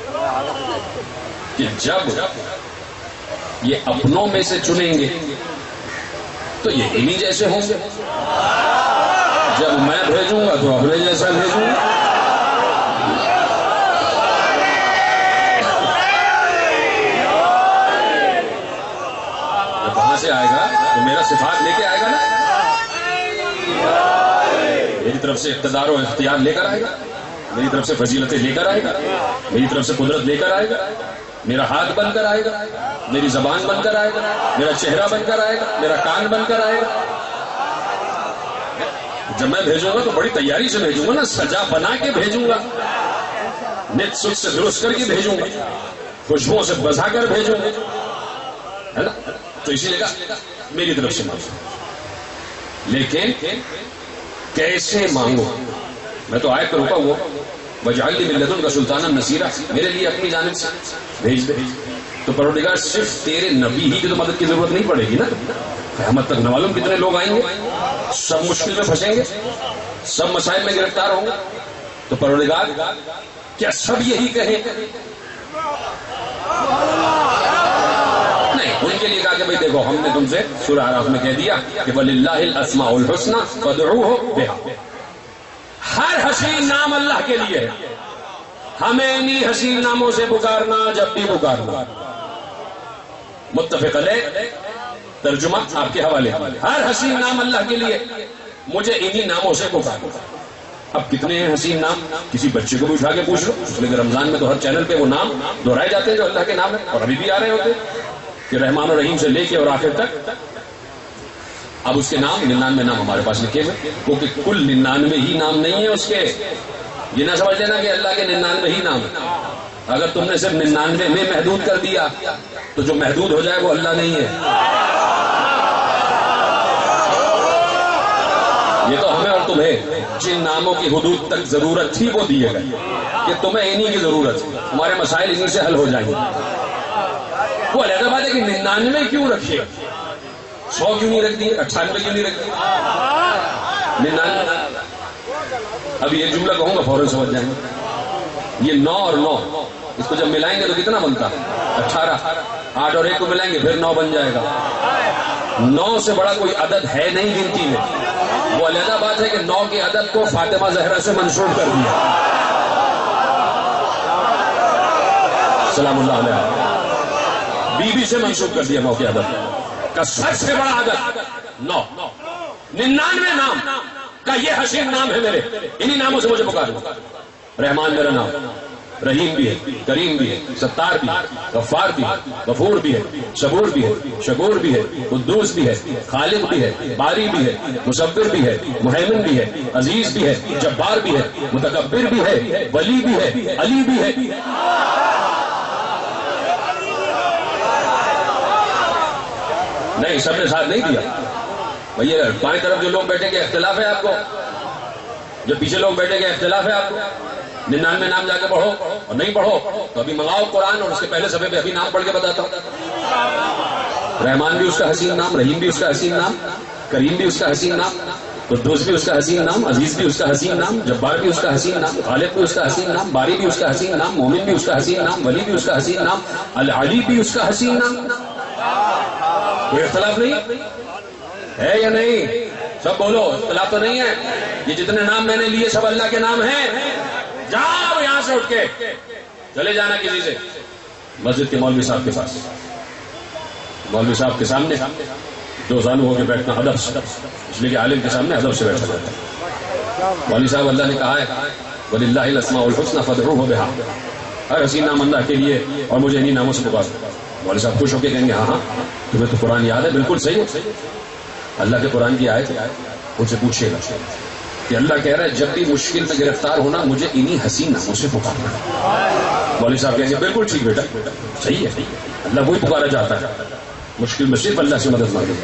کہ جب یہ اپنوں میں سے چنیں گے تو یہ انہی جیسے ہوں گے، جب میں بھیجوں گا تو اپنے جیسا بھیجوں گا۔ جب وہاں سے آئے گا تو میرا صفات لے کے آئے گا نا، میری طرف سے اقتدار و اختیار لے کر آئے گا، میری طرف سے فضیلتیں لے کر آئے گا، میری طرف سے قدرت لے کر آئے گا، میرا ہاتھ بن کر آئے گا، میری زبان بن کر آئے گا، میرا چہرہ بن کر آئے گا، میرا کان بن کر آئے گا. جب میں بھیجوں گا تو بڑی تیاری سے بھیجوں گا نا، سجا بنا کے بھیجوں گا، نت سکھ سے درست کر کے بھیجوں گا، خوشبوؤں سے بزا کر بھیجوں گا، ہے نا. تو اسی لیے کہا میری طرف سے مانگو، لیکن کیسے مانگو؟ میں تو آیت پر رکا ہوا، وجعل لی من لدنک سلطانا نصیرا، میرے لیے اپنی جانب سے بھیج دے. تو پروردگار صرف تیرے نبی ہی کی تو مدد کی ضرورت نہیں پڑے گی نا، قیامت تک نہ معلوم کتنے لوگ آئیں گے، سب مشکل میں پھنسیں گے، سب مسائل میں گرفتار ہوں گے. تو پروردگار کیا سب یہی کہیں؟ نہیں، ان کے لیے کہا کہ بھئی دیکھو ہم نے تم سے سورہ اعراف میں کہہ دیا کہ وَلِلَّهِ الْأَسْمَاءُ الْحُسْنَى فَادْعُوهُ بِهَا، ہر حسین نام اللہ کے لیے ہے، ہمیں انہی حسین ناموں سے پکارنا جب بھی پکارنا. متفق علیہ ترجمہ آپ کے حوالے، ہر حسین نام اللہ کے لیے، مجھے انہی ناموں سے پکارنا. اب کتنے ہیں حسین نام؟ کسی بچے کو بھی اٹھا کے پوچھ لو، لیکن رمضان میں تو ہر چینل پہ وہ نام دہرائے جاتے ہیں جو اللہ کے نام ہے، اور ابھی بھی آ رہے ہوتے کہ رحمان اور رحیم سے لے کے اور آخر تک. اب اس کے نام ننانوے نام ہمارے پاس لکھے ہوئے، کیونکہ کل ننانوے ہی نام نہیں ہے اس کے. یہ نہ سمجھ لینا کہ اللہ کے ننانوے ہی نام ہے. اگر تم نے صرف ننانوے میں محدود کر دیا تو جو محدود ہو جائے وہ اللہ نہیں ہے. یہ تو ہمیں اور تمہیں جن ناموں کی حدود تک ضرورت تھی وہ دیے گئے کہ تمہیں انہی کی ضرورت ہے، ہمارے مسائل انہی سے حل ہو جائیں گے. وہ علیحدہ بات ہے کہ ننانوے کیوں رکھیے، سو کیوں نہیں رکھ دیے، اٹھانوے کیوں نہیں رکھ دیے ننانوے؟ اب یہ جملہ کہوں گا فوراً سمجھ جائیں گے. یہ نو اور نو اس کو جب ملائیں گے تو کتنا بنتا؟ اٹھارہ. آٹھ اور ایک کو ملائیں گے پھر نو بن جائے گا. نو سے بڑا کوئی عدد ہے نہیں گنتی میں. وہ علیحدہ بات ہے کہ نو کے عدد کو فاطمہ زہرا سے منسوب کر دیا، سلام اللہ علیہ، بی بی سے منسوب کر دیا نو کے عدد کا سب سے بڑا عدد نو. ننانوے نام کا یہ حسین نام ہے میرے، انہی ناموں سے مجھے پکارو. رحمان میرا نام، رحیم بھی ہے، کریم بھی ہے، ستار بھی ہے، غفار بھی ہے، غفور بھی ہے، صبور بھی ہے، شکور بھی ہے، قدوس بھی ہے، خالق بھی ہے، باری بھی ہے، مصور بھی ہے، مہیمن بھی ہے، عزیز بھی ہے، جبار بھی ہے، متکبر بھی ہے، ولی بھی ہے، علی بھی ہے. نہیں، سب نے ساتھ نہیں دیا. بھئی بائیں طرف جو لوگ بیٹھے گے اختلاف ہے آپ کو، جو پیچھے لوگ بیٹھے گے اختلاف ہے آپ کو. ننانوے نام جا کے پڑھو اور نہیں پڑھو تو ابھی منگاؤ قرآن اور اس کے پہلے صفحے پہ ابھی نام پڑھ کے بتاتا ہوں. رحمان بھی اس کا حسین نام، رحیم بھی اس کا حسین نام، کریم بھی اس کا حسین نام، قدوس بھی اس کا حسین نام، عزیز بھی اس کا حسین نام، جبار بھی اس کا حسین نام، خالق بھی اس کا حسین نام، باری بھی اس کا حسین نام، مومن بھی اس کا حسین نام، ولی بھی اس کا حسین نام، العلی بھی اس کا حسین نام. کوئی اختلاف نہیں ہے یا نہیں؟ سب بولو، اختلاف تو نہیں ہے. یہ جتنے نام میں نے لیے سب اللہ کے نام ہیں. جاؤ یہاں سے اٹھ کے چلے جانا کسی سے مسجد کے مولوی صاحب کے پاس، مولوی صاحب کے سامنے دو زانو ہو کے بیٹھنا ادب سے، اس لیے کہ عالم کے سامنے ادب سے بیٹھا جاتا ہے. مولوی صاحب اللہ نے کہا ہے وَلِلَّهِ الْأَسْمَاءُ الْحُسْنَى فَادْعُوهُ بِهَا، ہر حسین نام اللہ کے لیے اور مجھے انہی ناموں سے پکارو. مولوی صاحب خوش ہو کے کہیں گے ہاں ہاں تمہیں تو قرآن یاد ہے، بالکل صحیح ہے. اللہ کے قرآن کی آیت ہے، ان سے پوچھے گا کہ اللہ کہہ رہا ہے جب بھی مشکل میں گرفتار ہونا مجھے انہی حسین ناموں سے پکارنا. مولوی صاحب کہیں گے بالکل ٹھیک بیٹا، صحیح ہے، اللہ وہی پکارا جاتا ہے، مشکل میں صرف اللہ سے مدد مانگے.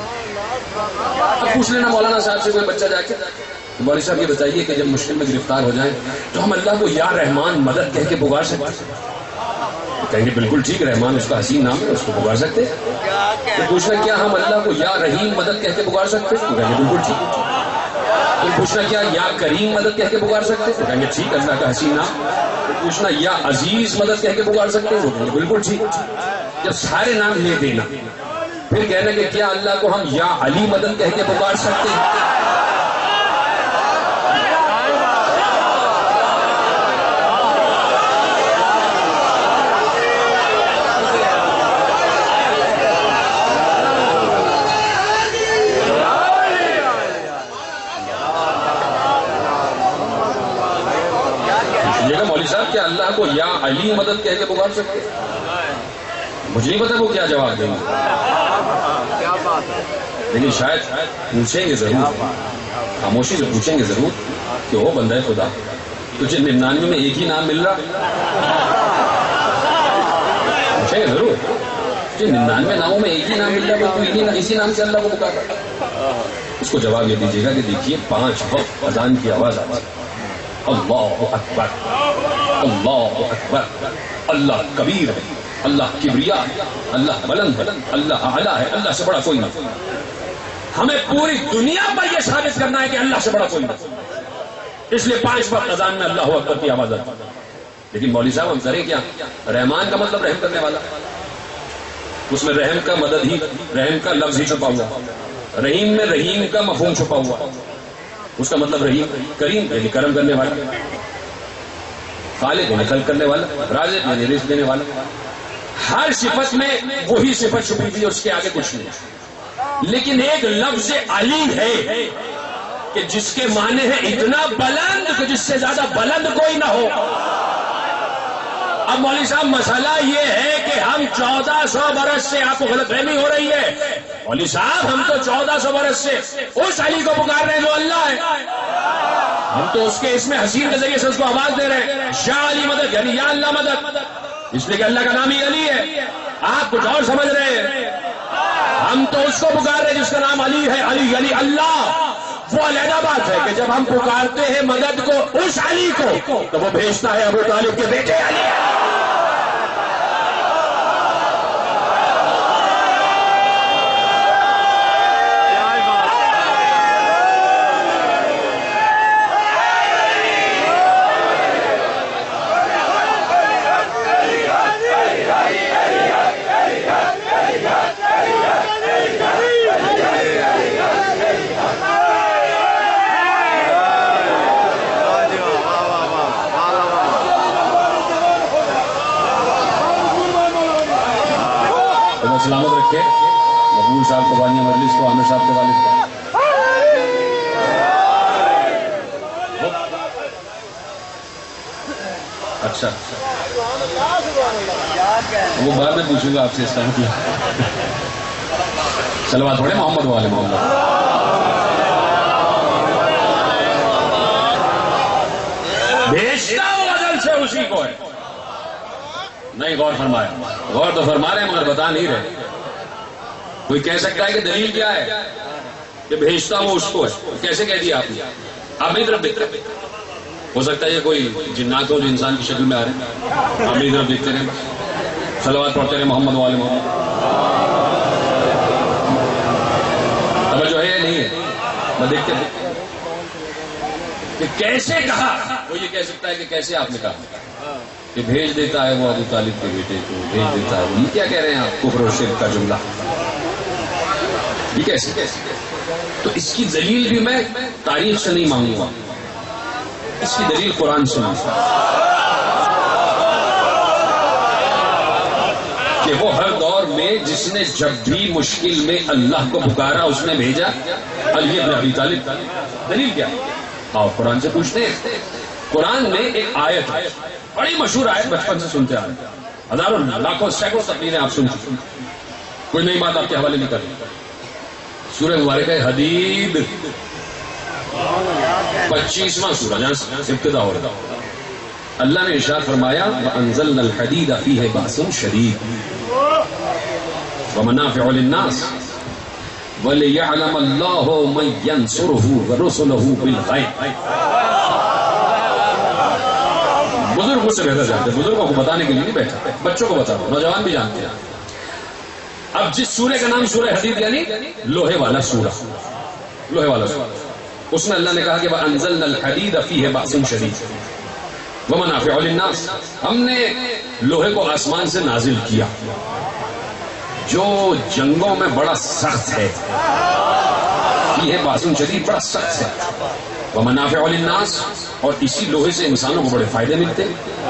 اب پوچھ لینا مولانا صاحب سے کوئی بچہ جا کے، مولوی صاحب یہ بتائیے کہ جب مشکل میں گرفتار ہو جائیں تو ہم اللہ کو یا رحمان مدد کہہ کے پکار سکتے ہیں؟ کہیں گے بالکل ٹھیک، رحمان اس کا حسین نام ہے، اس کو پکار سکتے. تو پوچھنا کیا ہم اللہ کو یا رحیم مدد کہہ کے پکار سکتے ہیں؟ کہیں گے بالکل ٹھیک. تو پوچھنا کیا یا کریم مدد کہہ کے پکار سکتے ہیں؟ کہیں گے ٹھیک، اللہ کا حسین نام. تو پوچھنا یا عزیز مدد کہہ کے پکار سکتے ہیں؟ کہیں گے بالکل ٹھیک. جب سارے نام لے دینا پھر کہنا کہ کیا اللہ کو ہم یا علی مدد کہہ کے پکار سکتے ہیں؟ علی مدد کہہ کے پکار سکتے؟ مجھے نہیں پتا وہ کیا جواب دیں گے، لیکن شاید پوچھیں گے ضرور، خاموشی سے پوچھیں گے ضرور کہ وہ بندہ خدا تجھے ننانوے میں ایک ہی نام مل رہا، پوچھیں گے ضرور تجھے ننانوے ناموں میں ایک ہی نام مل رہا تو اسی نام سے اللہ کو پکار رہا۔ اس کو جواب یہ دیجیے گا کہ دیکھیے پانچ وقت اذان کی آواز آتی ہے، اللہ اکبر اللہ اکبر، اللہ کبیر ہے، اللہ کبریا ہے، اللہ بلند ہے، اللہ اعلیٰ ہے، اللہ سے بڑا کوئی نہیں۔ ہمیں پوری دنیا پر یہ ثابت کرنا ہے کہ اللہ سے بڑا کوئی نہیں، اس لیے پانچ وقت اذان میں اللہ اکبر کی آواز آتی ہے۔ لیکن مولوی صاحب ہم کریں کیا؟ رحمان کا مطلب رحم کرنے والا، اس میں رحم کا مدد ہی، رحم کا لفظ ہی چھپا ہوا، رحیم میں رحیم کا مفہوم چھپا ہوا، اس کا مطلب رحیم کریم یعنی کرم کرنے والا، خالق یعنی خلق کرنے والا، رازق یعنی رزق دینے والا۔ ہر صفت میں وہی صفت چھپی ہوئی، اس کے آگے کچھ نہیں۔ لیکن ایک لفظ علی ہے کہ جس کے معنی ہے اتنا بلند کہ جس سے زیادہ بلند کوئی نہ ہو۔ اب مولوی صاحب مسئلہ یہ ہے کہ ہم چودہ سو برس سے، آپ کو غلط فہمی ہو رہی ہے، مولوی صاحب ہم تو چودہ سو برس سے اس علی کو پکار رہے ہیں جو اللہ ہے، ہم تو اس کے اسم حسین کے ذریعے سے اس کو آواز دے رہے ہیں، یا علی مدد یعنی یا اللہ مدد، اس لیے کہ اللہ کا نام ہی علی ہے۔ آپ کچھ اور سمجھ رہے ہیں، ہم تو اس کو پکار رہے ہیں جس کا نام علی ہے، علی یعنی اللہ۔ وہ علیحدہ بات ہے کہ جب ہم پکارتے ہیں مدد کو اس علی کو تو وہ بھیجتا ہے ابو طالب کے بیٹے علی۔ سلامت رکھے مقبول صاحب کو، بانی مجلس کو، عامر صاحب کے والد کو۔ اچھا وہ بعد میں پوچھوں گا آپ سے اس ٹائم کی صلوات پڑھے محمد والے محمد۔ بھیجتا ہوں ازل سے اسی کو ہے، نہیں غور فرمایا، غور تو فرما رہے ہیں مگر بتا نہیں رہے۔ کوئی کہہ سکتا ہے کہ دلیل کیا ہے کہ بھیجتا ہوں اس کو ہے، کیسے کہہ دیا آپ نے؟ آپ میری طرف دیکھتے ہیں، ہو سکتا ہے یہ کوئی جنات ہو جو انسان کی شکل میں آ رہے ہیں، آپ میری طرف دیکھتے رہے، صلوات پڑھتے رہے محمد والے محمد۔ توجہ ہے یا نہیں ہے؟ میں دیکھتے ہیں کہ کیسے کہا، وہ یہ کہہ سکتا ہے کہ کیسے آپ نے کہا کہ بھیج دیتا ہے وہ ابو طالب کے بیٹے کو، بھیج دیتا ہے وہ، یہ کیا کہہ رہے ہیں آپ؟ کفر و شرک کا جملہ، یہ کیسے کیسے؟ تو اس کی دلیل بھی میں تاریخ سے نہیں مانگوں گا، اس کی دلیل قرآن سے مانگوں کہ وہ ہر دور میں جس نے جب بھی مشکل میں اللہ کو پکارا اس نے بھیجا علی بن ابی طالب۔ دلیل کیا؟ آؤ قرآن سے پوچھتے ہیں۔ قرآن میں ایک آیت ہے، بڑی مشہور آیت، بچپن سے سنتے آ رہے ہیں، ہزاروں لاکھوں سینکڑوں تقریریں آپ سن چکے، کوئی نئی بات آپ کے حوالے نہیں کر رہی۔ سورہ مبارکہ حدید، پچیسواں سورہ جہاں سے ابتدا ہو رہا ہے، اللہ نے ارشاد فرمایا وَأَنزَلْنَا الْحَدِيدَ فِيهِ بَأْسٌ شَدِيدٌ وَمَنَافِعُ لِلنَّاسِ وَلِيَعْلَمَ اللَّهُ مَن يَنصُرُهُ وَرُسُلَهُ بِالْغَيْبِ۔ بزرگ مجھ سے بہتر جانتے ہیں، بزرگوں کو بتانے کے لیے نہیں بیٹھا، بچوں کو بتا دو، نوجوان بھی جانتے ہیں۔ اب جس سورہ کا نام سورہ حدید یعنی لوہے والا سورہ، لوہے والا سورہ، اس میں اللہ نے کہا کہ وَأَنزَلْنَا الْحَدِيدَ فِيهِ بَأْسٌ شَدِيدٌ وَمَنَافِعُ لِلنَّاسِ، ہم نے لوہے کو آسمان سے نازل کیا جو جنگوں میں بڑا سخت ہے، فِيهِ بَأْسٌ شَدِيدٌ بڑا سخت ہے، وَمَنَافِعُ لِلنَّاسِ اور اسی لوہے سے انسانوں کو بڑے فائدے ملتے۔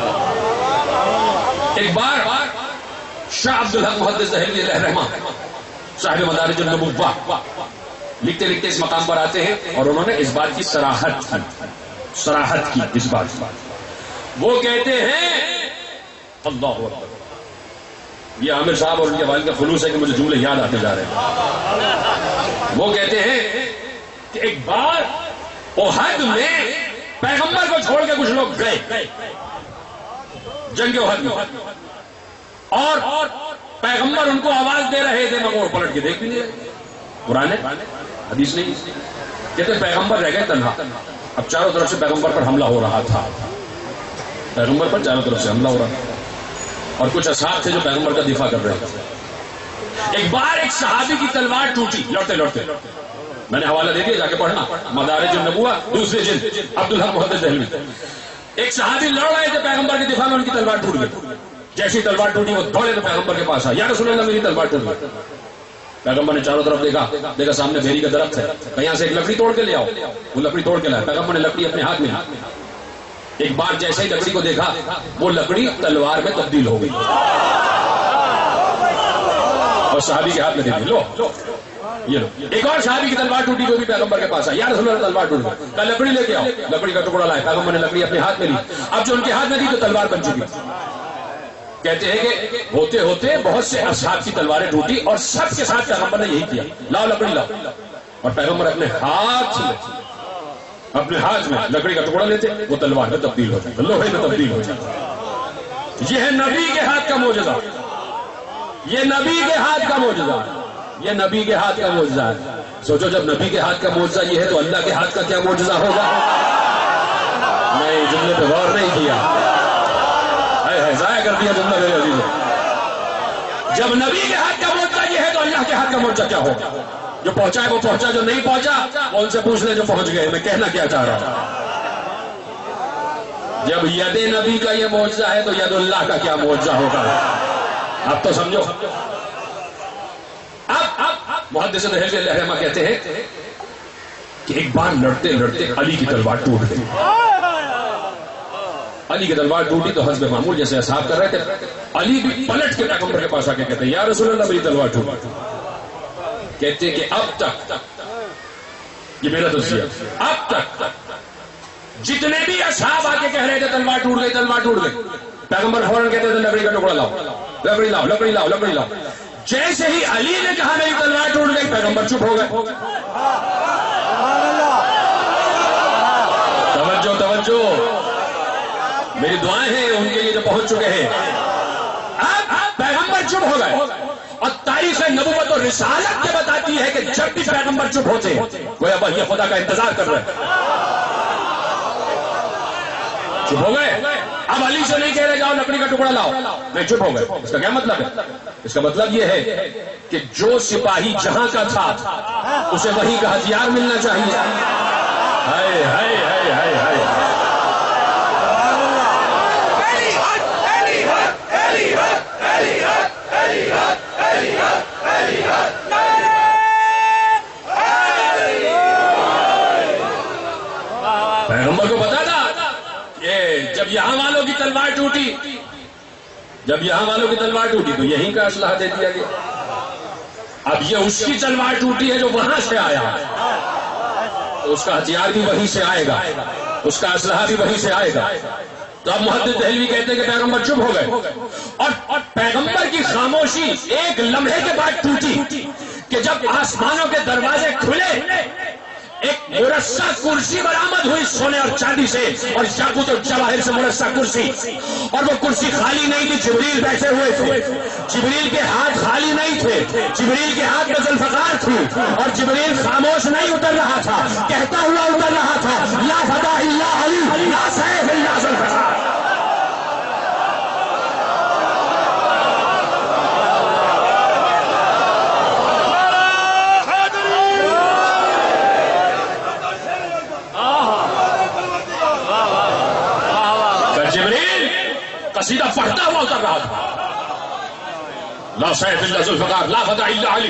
ایک بار شاہ عبدالحق محدث دہلوی علیہ رحمہ صاحب مدارج النبوہ لکھتے لکھتے اس مقام پر آتے ہیں اور انہوں نے اس بات کی صراحت کی، صراحت کی اس بات کی، وہ کہتے ہیں اللہ اکبر. یہ عامر صاحب اور ان کے والد کا خلوص ہے کہ مجھے جملے یاد آتے جا رہے ہیں. وہ کہتے ہیں کہ ایک بار احد میں پیغمبر کو چھوڑ کے کچھ لوگ گئے جنگ احد میں, اور پیغمبر ان کو آواز دے رہے تھے مگر وہ پلٹ کے دیکھ بھی نہیں رہے. قرآن حدیث نہیں. کہتے پیغمبر رہ گئے تنہا. اب چاروں طرف سے پیغمبر پر حملہ ہو رہا تھا, پیغمبر پر چاروں طرف سے حملہ ہو رہا تھا, اور کچھ اصحاب تھے جو پیغمبر کا دفاع کر رہے تھے. ایک بار ایک صحابی کی تلوار ٹوٹی لڑتے لڑتے. میں نے حوالہ دے دیا, جا کے پڑھنا, مدارج النبوہ دوسرے جلد, عبدالحق محدث دہلوی. ایک صحابی لڑ رہے تھے پیغمبر کے دفاع میں, ان کی تلوار ٹوٹ گئی. جیسی تلوار ٹوٹی وہ دوڑے تو پیغمبر کے پاس آئے, یا رسول اللہ میری تلوار ٹوٹ گئی. پیغمبر نے چاروں طرف دیکھا, دیکھا سامنے بیری کا درخت ہے, کہیں سے ایک لکڑی توڑ کے لے آؤ. وہ لکڑی توڑ کے لائے. پیغمبر نے لکڑی اپنے ہاتھ میں لی. ایک بار جیسے ہی لکڑی کو دیکھا, وہ لکڑی تلوار میں تبدیل ہو گئی اور صحابی کے ہاتھ میں دے دی. لو یہ لو. ایک اور صحابی کی تلوار ٹوٹی, جو بھی پیغمبر کے پاس آئی, یا رسول اللہ تلوار ٹوٹ گئی. کہا لکڑی لے کے آؤ. لکڑی کا ٹکڑا لائے. پیغمبر نے لکڑی اپنے ہاتھ میں لی. اب جو ان کے ہاتھ میں دی تو تلوار بن چکی. کہتے ہیں کہ ہوتے ہوتے بہت سے اصحاب کی تلواریں ٹوٹی, اور سب کے ساتھ پیغمبر نے یہی کیا, لاؤ لکڑی لاؤ. اور پیغمبر اپنے ہاتھ میں اپنے ہاتھ میں لکڑی کا ٹکڑا لیتے, وہ تلوار میں تبدیل ہوتی, لوہے میں تبدیل ہوتی. یہ ہے نبی کے ہاتھ کا معجزہ, یہ نبی کے ہاتھ کا معجزہ, یہ نبی کے ہاتھ کا معجزہ ہے. سوچو جب نبی کے ہاتھ کا معجزہ یہ ہے تو اللہ کے ہاتھ کا کیا معجزہ ہوگا. نہیں, جملے پہ غور نہیں کیا, ضائع کر دیا جملہ میرے عزیزوں. جب نبی کے ہاتھ کا معجزہ یہ ہے تو اللہ کے ہاتھ کا معجزہ کیا ہوگا. جو پہنچا ہے وہ پہنچا, جو نہیں پہنچا وہ ان سے پوچھ لے جو پہنچ گئے. میں کہنا کیا چاہ رہا ہوں, جب ید نبی کا یہ معجزہ ہے تو ید اللہ کا کیا معجزہ ہوگا. اب تو سمجھو. اب اب محدث دہلوی علیہ رحمہ کہتے ہیں کہ ایک بار لڑتے لڑتے علی کی تلوار ٹوٹ گئی. علی کی تلوار ٹوٹی تو حسب معمول جیسے اصحاب کر رہے تھے, علی بھی پلٹ کے پیغمبر کے پاس آ کے کہتے ہیں یا رسول اللہ میری تلوار ٹوٹی. کہتے کہ اب تک, یہ میرا تجزیہ, اب تک جتنے بھی اصحاب آ کے کہہ رہے تھے تلوار ٹوٹ گئی تلوار ٹوٹ گئی, پیغمبر فوراً کہتے تھے لکڑی کا ٹکڑا لاؤ, لکڑی لاؤ لکڑی لاؤ لکڑی لاؤ. جیسے ہی علی نے کہا میری تلوار ٹوٹ گئی, پیغمبر چپ ہو گئے. توجہ توجہ, میری دعائیں ہیں ان کے لیے جو پہنچ چکے ہیں. اب پیغمبر چپ ہو گئے, اور تاریخ نبوت اور رسالت یہ بتاتی ہے کہ جب بھی پیغمبر چپ ہوتے ہیں گویا یہ خدا کا انتظار کر رہے ہیں. چپ ہو گئے. اب علی سے نہیں کہہ رہے جاؤ لکڑی کا ٹکڑا لاؤ, نہیں چپ ہو گئے. اس کا کیا مطلب ہے؟ اس کا مطلب یہ ہے کہ جو سپاہی جہاں کا تھا اسے وہیں کا ہتھیار ملنا چاہیے. ہائے ہائے ہائے ہائے ہائے. پیغمبر کو پتا تھا کہ جب یہاں والوں کی تلوار ٹوٹی جب یہاں والوں کی تلوار ٹوٹی تو یہیں کا اسلحہ دے دیا گیا. اب یہ اس کی تلوار ٹوٹی ہے جو وہاں سے آیا, تو اس کا ہتھیار بھی وہیں سے آئے گا, اس کا اسلحہ بھی وہیں سے آئے گا. تو اب محدث دہلوی کہتے ہیں کہ پیغمبر چپ ہو گئے, اور پیغمبر کی خاموشی ایک لمحے کے بعد ٹوٹی کہ جب آسمانوں کے دروازے کھلے, ایک مرصع کرسی برآمد ہوئی سونے اور چاندی سے, اور یاقوت اور جواہر سے مرصع کرسی. اور وہ کرسی خالی نہیں تھی, جبریل بیٹھے ہوئے تھے. جبریل کے ہاتھ خالی نہیں تھے, جبریل کے ہاتھ میں ذوالفقار تھی, اور جبریل خاموش نہیں اتر رہا تھا, کہتا ہوا اتر رہا تھا لا فتح الا علی لا سیف الا ذوالفقار. قصیدہ پڑھتا ہوا اتر رہا تھا لا سیف الا ذوالفقار لا فتح الا علی.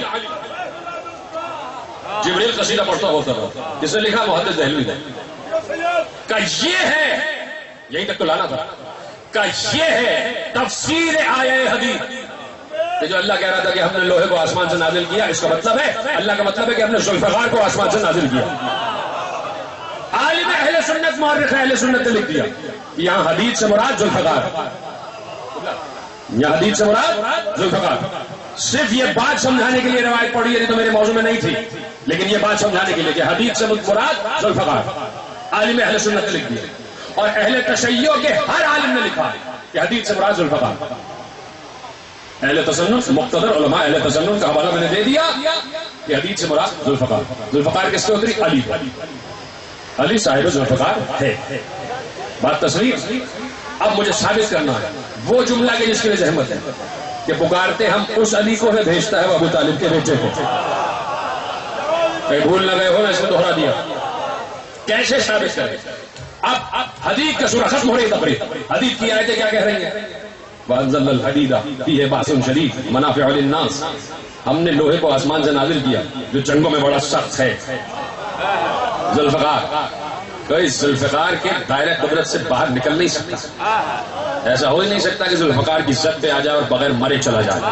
جبریل قصیدہ پڑھتا ہوا اتر رہا تھا. کس نے لکھا؟ محدث دہلوی نے. کہ یہ ہے, یہیں تک تو لانا تھا, کہ یہ ہے تفسیر آیہ حدیث کہ جو اللہ کہہ رہا تھا کہ ہم نے لوہے کو آسمان سے نازل کیا, اس کا مطلب ہے اللہ کا مطلب ہے کہ ہم نے ذوالفقار کو آسمان سے نازل کیا. عالم اہل سنت مورخ اہل سنت نے لکھ دیا کہ یہاں حدیث سے مراد ذوالفقار. یہ حدیث سے مراد ذوالفقار. صرف یہ بات سمجھانے کے لیے روایت پڑھی ہے، تو میرے موضوع میں نہیں تھی، لیکن یہ بات سمجھانے کے لیے کہ حدیث سے مراد ذوالفقار. عالم اہل سنت نے لکھ دیا، اور اہل تشیع کے ہر عالم نے لکھا کہ حدیث سے مراد ذوالفقار. اہل تصنف مقتدر علماء اہل تصنف کا حوالہ میں نے دے دیا کہ حدیث سے مراد ذوالفقار. ذوالفقار کس کے اتری؟ علی. علی صاحب ذوالفقار ہے. بات تصویر. اب مجھے ثابت کرنا ہے وہ جملہ کہ جس کے لیے زحمت ہے کہ پکارتے ہم اس علی کو ہے، بھیجتا ہے وہ ابو طالب کے بیٹے کو. کہیں بھول نہ گئے ہو، میں اس کو دوہرا دیا. کیسے ثابت کریں؟ اب حدیث کا سورہ ختم ہو رہی تقریر. حدیث کی آیتیں کیا کہہ رہی ہیں؟ وَأَنزَلْنَا الْحَدِيدَ فِيهِ بَأْسٌ شَدِيدٌ مَنَافِعُ لِلنَّاسِ. ہم نے لوہے کو آسمان سے نازل کیا جو جنگوں میں بڑا سخت ہے. ذوالفقار، کوئی ذوالفقار کے دائرہ قدرت سے باہر نکل نہیں سکتا. ایسا ہو ہی نہیں سکتا کہ ذوالفقار کی زد پہ آ جائے اور بغیر مرے چلا جائے.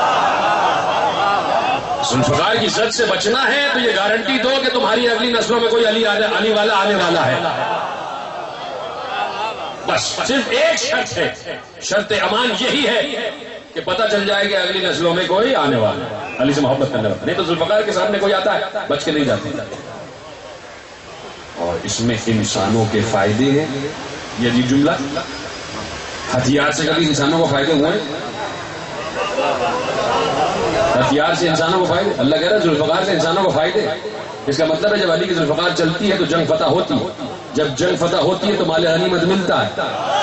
ذوالفقار کی زد سے بچنا ہے تو یہ گارنٹی دو کہ تمہاری اگلی نسلوں میں کوئی علی علی والا آنے والا ہے. بس صرف ایک شرط ہے، شرط امان یہی ہے کہ پتہ چل جائے کہ اگلی نسلوں میں کوئی آنے والا ہے علی سے محبت کرنے والا. نہیں تو ذوالفقار کے سامنے کوئی آتا ہے بچ کے نہیں جاتے. اور اس میں انسانوں کے فائدے ہیں. یہ عجیب جملہ، ہتھیار سے کبھی انسانوں کو فائدے ہوئے؟ ہتھیار سے انسانوں کو فائدے؟ اللہ کہہ رہا ہے ذوالفقار سے انسانوں کو فائدے. اس کا مطلب ہے جب علی کی ذوالفقار چلتی ہے تو جنگ فتح ہوتی ہے. جب جنگ فتح ہوتی ہے تو مال غنیمت ملتا ہے،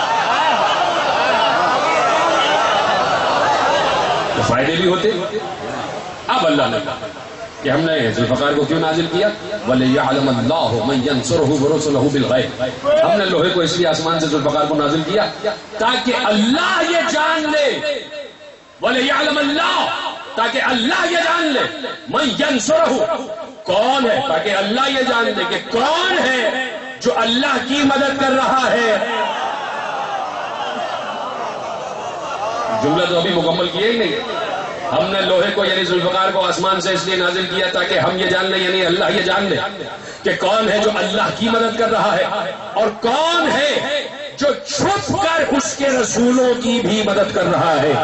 تو فائدے بھی ہوتے. اب اللہ نے کہا کہ ہم نے ذوالفقار کو کیوں نازل کیا؟ وَلِيَعْلَمَ اللَّهُ مَن يَنصُرُهُ وَرُسُلَهُ بِالْغَيْبِ. ہم نے لوہے کو اس لیے آسمان سے ذوالفقار کو نازل کیا تاکہ اللہ یہ جان لے. وَلِيَعْلَمَ اللَّهُ، تاکہ اللہ یہ جان لے. مَن يَنصُرُهُ، کون ہے؟ تاکہ اللہ یہ جان لے کہ کون ہے جو اللہ کی مدد کر رہا ہے. جملہ تو ابھی مکمل کیا ہی نہیں. ہم نے لوہے کو یعنی ذوالفقار کو آسمان سے اس لیے نازل کیا تاکہ ہم یہ جان لیں، یعنی اللہ یہ جان لے کہ کون ہے جو اللہ کی مدد کر رہا ہے اور کون ہے جو چھپ کر اس کے رسولوں کی بھی مدد کر رہا ہے.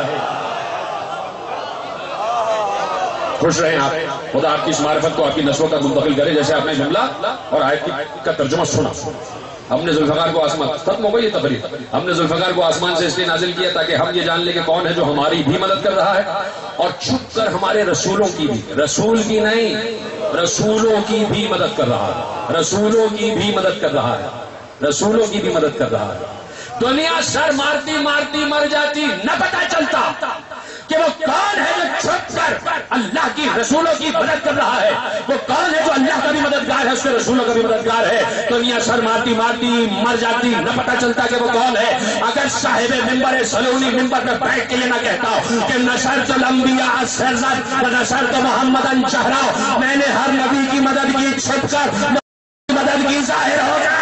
خوش رہیں آپ، خدا آپ کی اس معرفت کو آپ کی نسلوں کا منتقل کرے. جیسے آپ نے جملہ اور آیت کا ترجمہ سنا. ہم نے ذوالفقار کو آسمان، ختم ہو گئی یہ تقریر. ہم نے ذوالفقار کو آسمان سے اس لیے نازل کیا تاکہ ہم یہ جان لیں کہ کون ہے جو ہماری بھی مدد کر رہا ہے اور چھپ کر ہمارے رسولوں کی بھی، رسول کی نہیں، رسولوں کی بھی مدد کر رہا ہے. رسولوں کی بھی مدد کر رہا ہے. رسولوں کی بھی مدد کر رہا ہے. دنیا سر مارتی مارتی مر جاتی، نہ پتہ چلتا کہ وہ کون ہے جو چھپ کر اللہ کی رسولوں کی مدد کر رہا ہے. وہ کون ہے جو اللہ کا بھی مددگار ہے، اس کے رسولوں کا بھی مددگار ہے. دنیا سر مارتی مارتی مر جاتی، نہ پتہ چلتا کہ وہ کون ہے. اگر صاحب ممبر سلونی ممبر پہ بیٹھ کے یہ نہ کہتا کہ نصرت الانبیاء سرزد و نصرت محمدً جہرا، میں نے ہر نبی کی مدد کی چھپ کر، مدد کی ظاہر ہو جائے.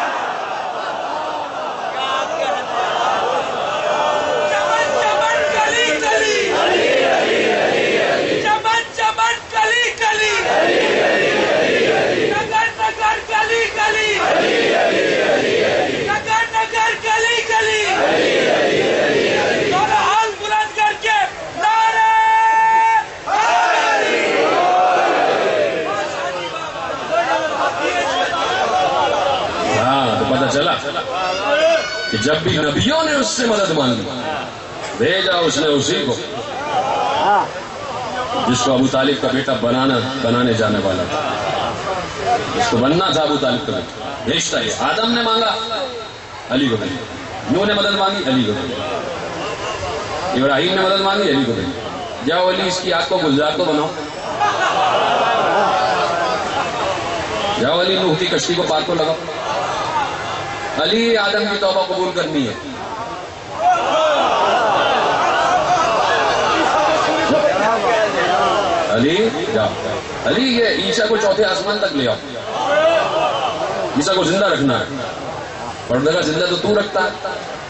چلا کہ جب بھی نبیوں نے اس سے مدد مانگی بھیجا اس نے اسی کو جس کو ابو طالب کا بیٹا بنانا بنانے جانے والا تھا، جس کو بننا تھا ابو طالب کا بیٹا. بھیجتا ہے. آدم نے مانگا علی کو بھیجا، نوح نے مدد مانگی علی کو بھیجا، ابراہیم نے مدد مانگی علی کو بھیجا. جاؤ علی اس کی آگ کو گلزار تو بناؤ. جاؤ علی نوح کی کشتی کو پار کو لگاؤ. علی آدم کی توبہ قبول کرنی ہے. علی جاؤ. علی یہ عیسیٰ کو چوتھے آسمان تک لے آؤ. عیسیٰ کو زندہ رکھنا ہے. پردے کا زندہ تو تو رکھتا ہے.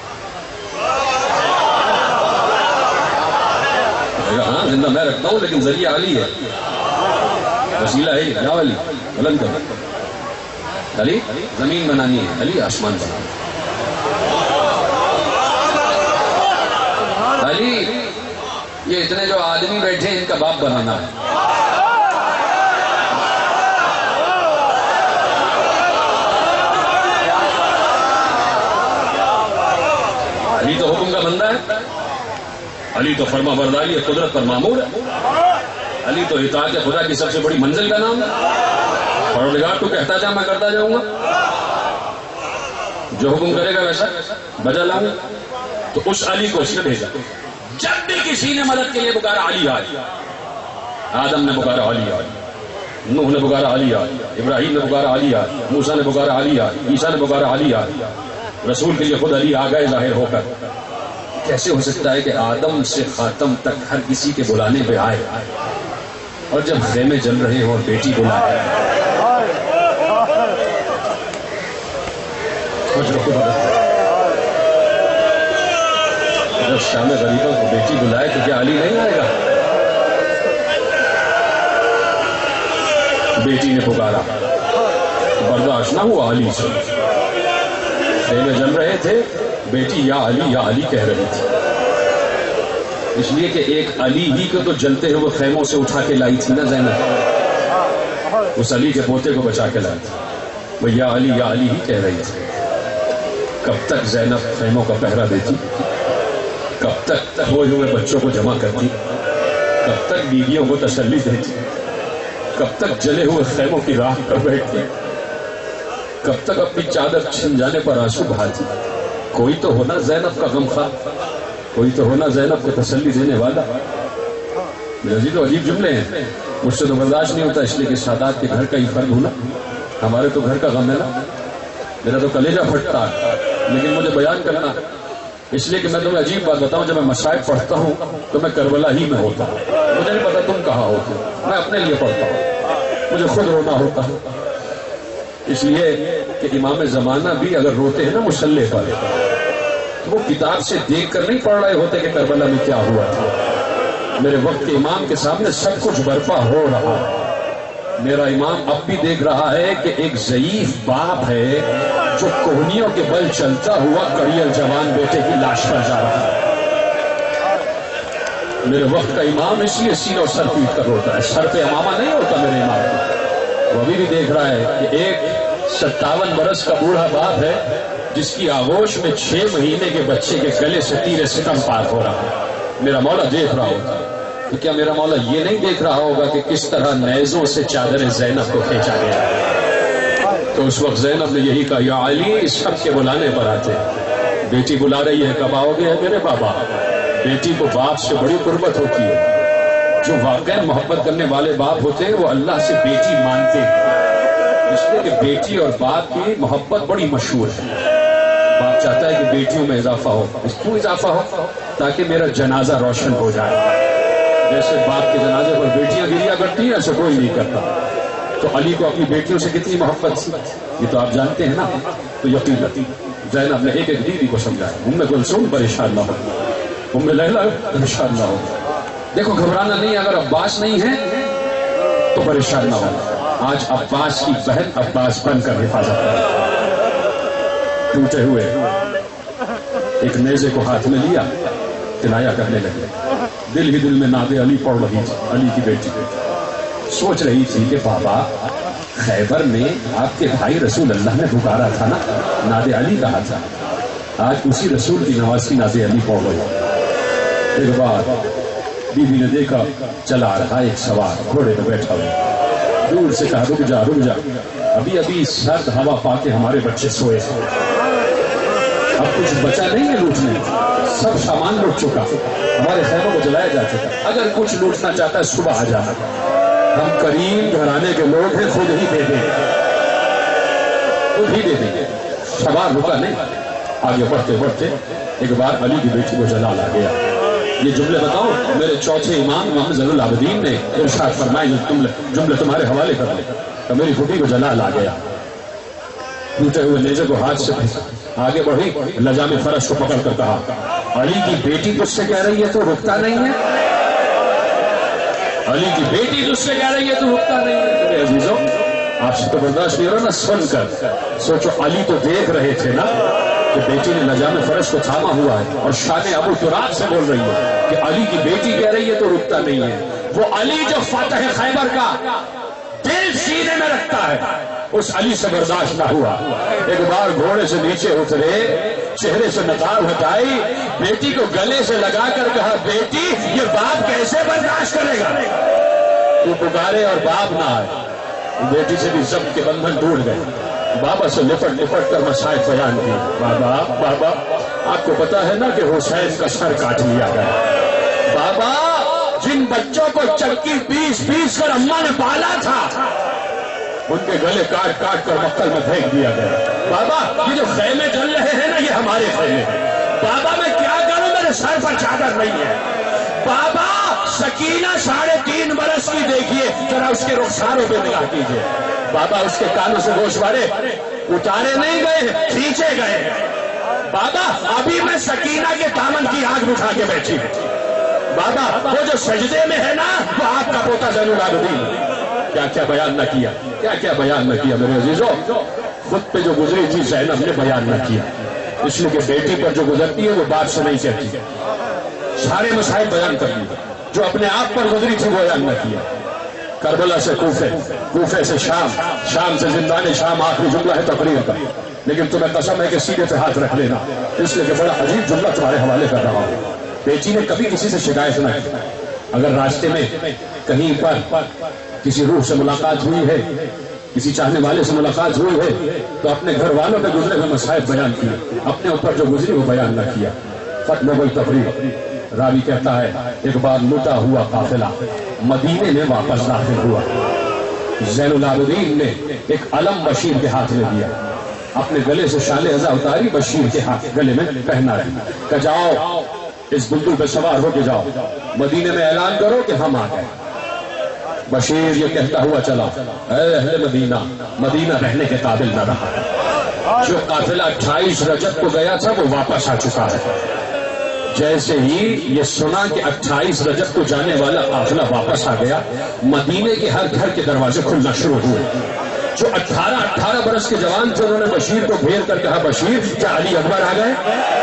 ہاں زندہ میں رکھتا ہوں لیکن ذریعہ علی ہے، وسیلہ ہے. جاؤ علی بلند کرو. علی زمین بنانی ہے، علی آسمان بنانا. علی یہ اتنے جو آدمی بیٹھے ان کا باپ بنانا ہے. علی تو حکم کا بندہ ہے، علی تو فرما برداری ہے، قدرت پر معمور ہے، علی تو اطاعت خدا کی سب سے بڑی منزل کا نام ہے. پروردگار تو کہتا جا میں کرتا جاؤں گا، جو حکم کرے گا ویسا بجا لاؤں گا. تو اس علی کو اس نے بھیجا. جب بھی کسی نے مدد کے لیے پکارا علی علی، آدم نے پکارا علی علی، نوح نے پکارا علی علی، ابراہیم نے پکارا علی علی، موسیٰ نے پکارا علی علی، عیسیٰ نے پکارا علی علی. رسول کے لیے خود علی آ گئے ظاہر ہو کر. کیسے ہو سکتا ہے کہ آدم سے خاتم تک ہر کسی کے بلانے پہ آئے، اور جب خیمے جل رہے ہوں اور بیٹی بلائے؟ جب شام غریبوں کو بیٹی بلائے تو کیا علی نہیں آئے گا؟ بیٹی نے پکارا، برداشت نہ ہوا علی سے. خیمے جل رہے تھے، بیٹی یا علی یا علی کہہ رہی تھی. اس لیے کہ ایک علی ہی کو تو جلتے ہوئے خیموں سے اٹھا کے لائی تھی نا زینب، اس علی کے پوتے کو بچا کے لائی تھی. وہ یا علی یا علی ہی کہہ رہی تھی. کب تک زینب خیموں کا پہرا دیتی؟ کب تک ہوئے ہوئے بچوں کو جمع کرتی؟ کب تک بیویوں کو تسلی دیتی؟ کب تک جلے ہوئے خیموں کی راہ پر بیٹھتی؟ کب تک اپنی چادر چھن جانے پر آنسو بہاتی؟ کوئی تو ہونا زینب کا غمخوار، کوئی تو ہونا زینب کو تسلی دینے والا. میرے تو عجیب جملے ہیں، مجھ سے تو برداشت نہیں ہوتا، اس لیے کہ سادات کے گھر کا ہی فرد ہونا. ہمارے تو گھر کا غم ہے نا، میرا تو کلیجہ پھٹتا ہے، لیکن مجھے بیان کرنا اس لیے کہ میں تمہیں عجیب بات بتاؤں. جب میں مصائب پڑھتا ہوں تو میں کربلا ہی میں ہوتا ہوں. مجھے نہیں پتا تم کہاں ہوتے ہو، میں اپنے لیے پڑھتا ہوں، مجھے خود رونا ہوتا ہے. اس لیے کہ امام زمانہ بھی اگر روتے ہیں نا مصلی پر، وہ کتاب سے دیکھ کر نہیں پڑھ رہے ہوتے کہ کربلا میں کیا ہوا تھا. میرے وقت کے امام کے سامنے سب کچھ برپا ہو رہا ہے. میرا امام اب بھی دیکھ رہا ہے کہ ایک ضعیف باپ ہے جو کوہنیوں کے بل چلتا ہوا کڑیل جوان بیٹے کی لاش پر جا رہا ہے. میرے وقت کا امام اس لیے سینہ اور سر پیٹ کر روتا ہے، سر پہ امامہ نہیں ہوتا میرے امام کو. وہ ابھی بھی دیکھ رہا ہے کہ ایک ستاون برس کا بوڑھا باپ ہے جس کی آغوش میں چھ مہینے کے بچے کے گلے سے تیر ستم پار ہو رہا ہے. میرا مولا دیکھ رہا ہوتا ہے تو کیا میرا مولا یہ نہیں دیکھ رہا ہوگا کہ کس طرح نیزوں سے چادر زینب کو کھینچا گیا؟ تو اس وقت زینب نے یہی کہا، یا علی اس سب کے بلانے پر آتے. بیٹی بلا رہی ہے، کب آؤ گے میرے بابا؟ بیٹی کو باپ سے بڑی قربت ہوتی ہے. جو واقعی محبت کرنے والے باپ ہوتے ہیں وہ اللہ سے بیٹی مانتے ہیں، اس لیے کہ بیٹی اور باپ کی محبت بڑی مشہور ہے. باپ چاہتا ہے کہ بیٹیوں میں اضافہ ہو. اس کیوں اضافہ ہو؟ تاکہ میرا جنازہ روشن ہو جائے. جیسے باپ کے جنازے پر بیٹیاں گریا کرتی ہیں ایسے کوئی نہیں کرتا. تو علی کو اپنی بیٹیوں سے کتنی محبت تھی یہ تو آپ جانتے ہیں نا. تو یقین زینب نے ایک ایک بیوی کو سمجھایا، ام کلثوم پریشان نہ ہو، ام لیلا پریشان نہ ہو. دیکھو گھبرانا نہیں، اگر عباس نہیں ہے تو پریشان نہ ہو. آج عباس کی بہن عباس بن کر حفاظت کرے. ٹوٹے ہوئے ایک نیزے کو ہاتھ میں لیا، تلایا کرنے لگے. دل ہی دل میں ناد علی پڑھ رہی تھی. علی کی بیٹی سوچ رہی تھی کہ بابا خیبر میں آپ کے بھائی رسول اللہ نے پکارا تھا نا، ناد علی کہا تھا. آج اسی رسول کی نواسی ناد علی پڑھ رہی. ایک بار بی بی نے دیکھا چلا رہا ایک سوار گھوڑے پہ بیٹھا ہوا، دور سے کہا رک جا رک جا، ابھی ابھی سرد ہوا پا کے ہمارے بچے سوئے، اب کچھ بچا نہیں ہے لوٹنے، سب سامان لوٹ چکا، ہمارے خیموں کو جلایا جا چکا. اگر کچھ لوٹنا چاہتا ہے صبح آ جانا، ہم کریم گھرانے کے لوگ ہیں، خود ہی دے دیں خود ہی دے دیں گے. سوار رکا نہیں، آگے بڑھتے بڑھتے ایک بار علی کی بیٹی کو جلال آ گیا. یہ جملے بتاؤ میرے چوتھے امام محمد زین العابدین نے ارشاد فرمائے، جملے جملے تمہارے حوالے کر لے. تو میری پھوپھی کو جلال آ گیا. ٹوٹے ہوئے نیزے کو ہاتھ سے آگے بڑھی، لجام فرش کو پکڑ کر کہا، علی کی بیٹی تجھ سے کہہ رہی ہے تو رکتا نہیں ہے؟ علی کی بیٹی تجھ سے کہہ رہی ہے تو رکتا نہیں ہے؟ میرے عزیزوں آپ سے تو برداشت نہیں ہو رہا نا سن کر. سوچو علی تو دیکھ رہے تھے نا کہ بیٹی نے نجام فرش کو تھاما ہوا ہے اور شان ابو تراب سے بول رہی ہے کہ علی کی بیٹی کہہ رہی ہے تو رکتا نہیں ہے. وہ علی جو فاتح خیبر کا دل سینے میں رکھتا ہے اس علی سے برداشت نہ ہوا. ایک بار گھوڑے سے نیچے اترے, چہرے سے نقاب ہٹائی, بیٹی کو گلے سے لگا کر کہا بیٹی یہ باپ کیسے برداشت کرے گا؟ تو پکارے اور باپ نہ آئے. بیٹی سے بھی ضبط کے بندھن ٹوٹ گئے. بابا سے لپٹ لپٹ کر مسائل بیان کی. بابا بابا آپ کو پتا ہے نا کہ حسین کا سر کاٹ لیا گیا. بابا جن بچوں کو چکی پیس پیس کر اماں نے پالا تھا ان کے گلے کاٹ کاٹ کر مقتل میں پھینک دیا گیا. بابا یہ جو خیمے جل رہے ہیں نا یہ ہمارے خیمے ہیں. بابا میں کیا کروں میرے سر پر چادر نہیں ہے. بابا سکینہ ساڑھے تین برس کی دیکھیے ذرا اس کے رخساروں پہ نگاہ کیجیے. بابا اس کے کانوں سے گوشوارے اتارے نہیں گئے, کھینچے گئے. بابا ابھی میں سکینہ کے دامن کی آگ بجھا کے بیٹھی ہوں. بابا وہ جو سجدے میں ہے نا وہ آپ کا پوتا زین العابدین. کیا کیا بیان نہ کیا, کیا کیا بیان نہ کیا میرے عزیزوں. خود پہ جو گزری تھی زینب نے بیان نہ کیا, اس لیے کہ بیٹی پر جو گزرتی ہے وہ باپ سے نہیں کہتی. سارے مسائل بیان کر دیے. جو اپنے آپ پر گزری تھی وہ بیان نہ کیا. کربلا سے کوفے, کوفے سے شام, شام سے زندان شام. آخری جملہ ہے تقریر کا, لیکن تمہیں قسم ہے کہ سینے پہ ہاتھ رکھ لینا, اس لیے کہ بڑا عجیب جملہ تمہارے حوالے کر رہا ہوں. بیٹی نے کبھی کسی سے شکایت نہ کی. اگر راستے میں کہیں پر کسی روح سے ملاقات ہوئی ہے, کسی چاہنے والے سے ملاقات ہوئی ہے تو اپنے گھر والوں پہ گزرے ہوئے مسائل بیان کیے, اپنے اوپر جو گزری وہ بیان نہ کیا. ختم ہوئی تقریر. راوی کہتا ہے ایک بار لوٹا ہوا قافلہ مدینے میں واپس داخل ہوا. زین العابدین نے ایک علم بشیر کے ہاتھ میں دیا, اپنے گلے سے شال ازا اتاری بشیر کے ہاتھ گلے میں پہنا دی. کہ جاؤ اس بلبل پہ سوار ہو کے جاؤ, مدینے میں اعلان کرو کہ ہم آ گئے. بشیر یہ کہتا ہوا چلا اے اہل مدینہ, مدینہ رہنے کے قابل نہ رہا. جو قافلہ اٹھائیس رجب کو گیا تھا وہ واپس آ چکا ہے. جیسے ہی یہ سنا کہ اٹھائیس رجب کو جانے والا قافلہ واپس آ گیا, مدینے کے ہر گھر کے دروازے کھلنا شروع ہوئے. جو اٹھارہ اٹھارہ برس کے جوان تھے انہوں نے بشیر کو گھیر کر کہا بشیر کیا علی اکبر آ گئے؟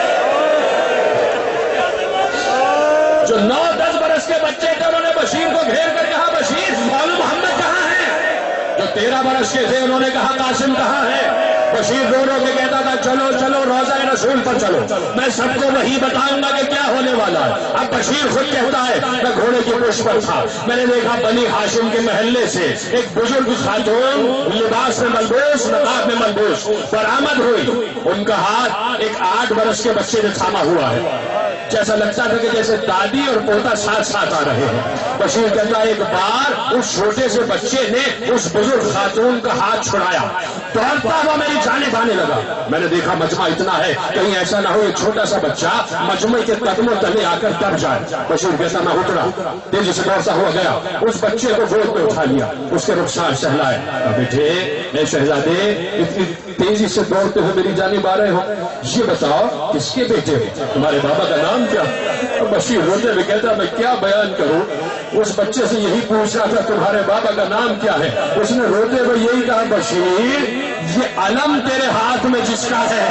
جو نو دس برس کے بچے تھے انہوں نے بشیر کو گھیر کر کہا بشیر مولا محمد کہاں ہے؟ جو تیرہ برس کے تھے انہوں نے کہا قاسم کہاں ہے؟ بشیر رو رو کے کہتا تھا چلو چلو روضہ رسول پر چلو, میں سب کو وہی بتاؤں گا کہ کیا ہونے والا ہے. اب بشیر خود کہتا ہے میں گھوڑے کی پشت پر تھا, میں نے دیکھا بنی ہاشم کے محلے سے ایک بزرگ خاتون لباس میں ملبوس, نقاب میں ملبوس برآمد ہوئی. ان کا ہاتھ ایک آٹھ برس کے بچے نے تھاما ہوا ہے. جیسا لگتا تھا کہ جیسے دادی اور پوتا ساتھ ساتھ آ رہے ہیں. بشیر کہتا ہے ایک بار اس چھوٹے سے بچے نے اس بزرگ خاتون کا ہاتھ چھڑایا, دوڑتا ہوا میری جانب آنے لگا. میں نے دیکھا مجمع اتنا ہے کہیں ایسا نہ ہو ایک چھوٹا سا بچہ مجمع کے قدموں تلے آ کر دب جائے. بشیر کہتا میں اترا, تیزی سے دوڑتا ہوا گیا, اس بچے کو گود میں اٹھا لیا, اس کے رخسار سہلائے. بیٹے اے شہزادے اتنی تیزی سے دوڑتے ہوئے میری جانب آ رہے ہو, یہ بتاؤ کس کے بیٹے ہو, تمہارے بابا کا نام کیا؟ بشیر روتے میں کہتا میں کیا بیان کروں, اس بچے سے یہی پوچھ رہا تھا تمہارے بابا کا نام کیا ہے. اس نے روتے ہوئے یہی کہا بشیر یہ علم تیرے ہاتھ میں جس کا ہے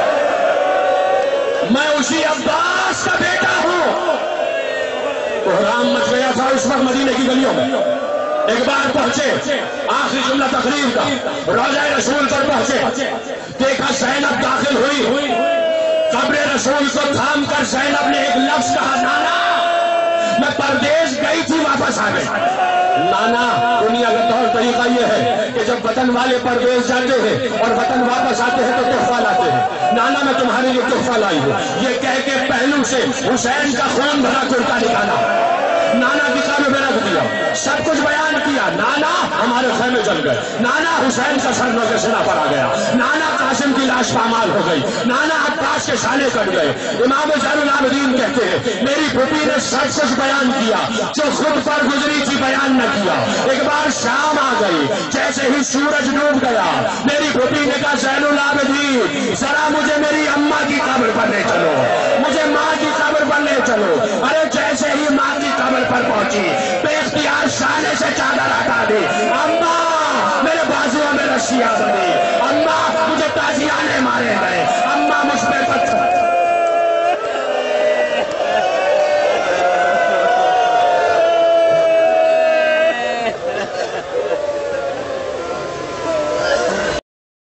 میں اسی عباس کا بیٹا ہوں. کوہرام مچ گیا تھا اس وقت مدینے کی گلیوں میں. ایک بار پہنچے, آخری جملہ تقریر کا, روضہ رسول پر پہنچے, دیکھا زینب داخل ہوئی. قبر رسول کو تھام کر زینب نے ایک لفظ کہا نانا میں پردیس گئی تھی واپس آ گئی. نانا دنیا کا طور طریقہ یہ ہے کہ جب وطن والے پردیس جاتے ہیں اور وطن واپس آتے ہیں تو تحفہ لاتے ہیں. نانا میں تمہارے لیے تحفہ لائی ہوں. یہ کہہ کے پہلو سے حسین کا خون بھرا کرتا نکالا, نانا کی کانوں میں رکھ دیا, سب کچھ بیان کیا. نانا ہمارے خیمے جل گئے, نانا حسین کا سر نوکے سنا پر آ گیا, نانا قاسم کی لاش پامال ہو گئی, نانا عباس کے سالے کٹ گئے. امام زین العابدین کہتے ہیں میری پھوپھی نے سب کچھ بیان کیا جو خود پر گزری تھی بیان نہ کیا. ایک بار شام آ گئی, جیسے ہی سورج ڈوب گیا میری پھوپھی نے کہا زین العابدین ذرا مجھے میری اماں کی قبر پر لے چلو, مجھے ماں کی قبر پر لے چلو. ارے جیسے ہی ماں کی قبر پر پہنچی بے اختیار شانے سے چادر ہٹا دی. اماں میرے بازوؤں میں رسیاں بنی, اماں مجھے تازیانے مارے گئے,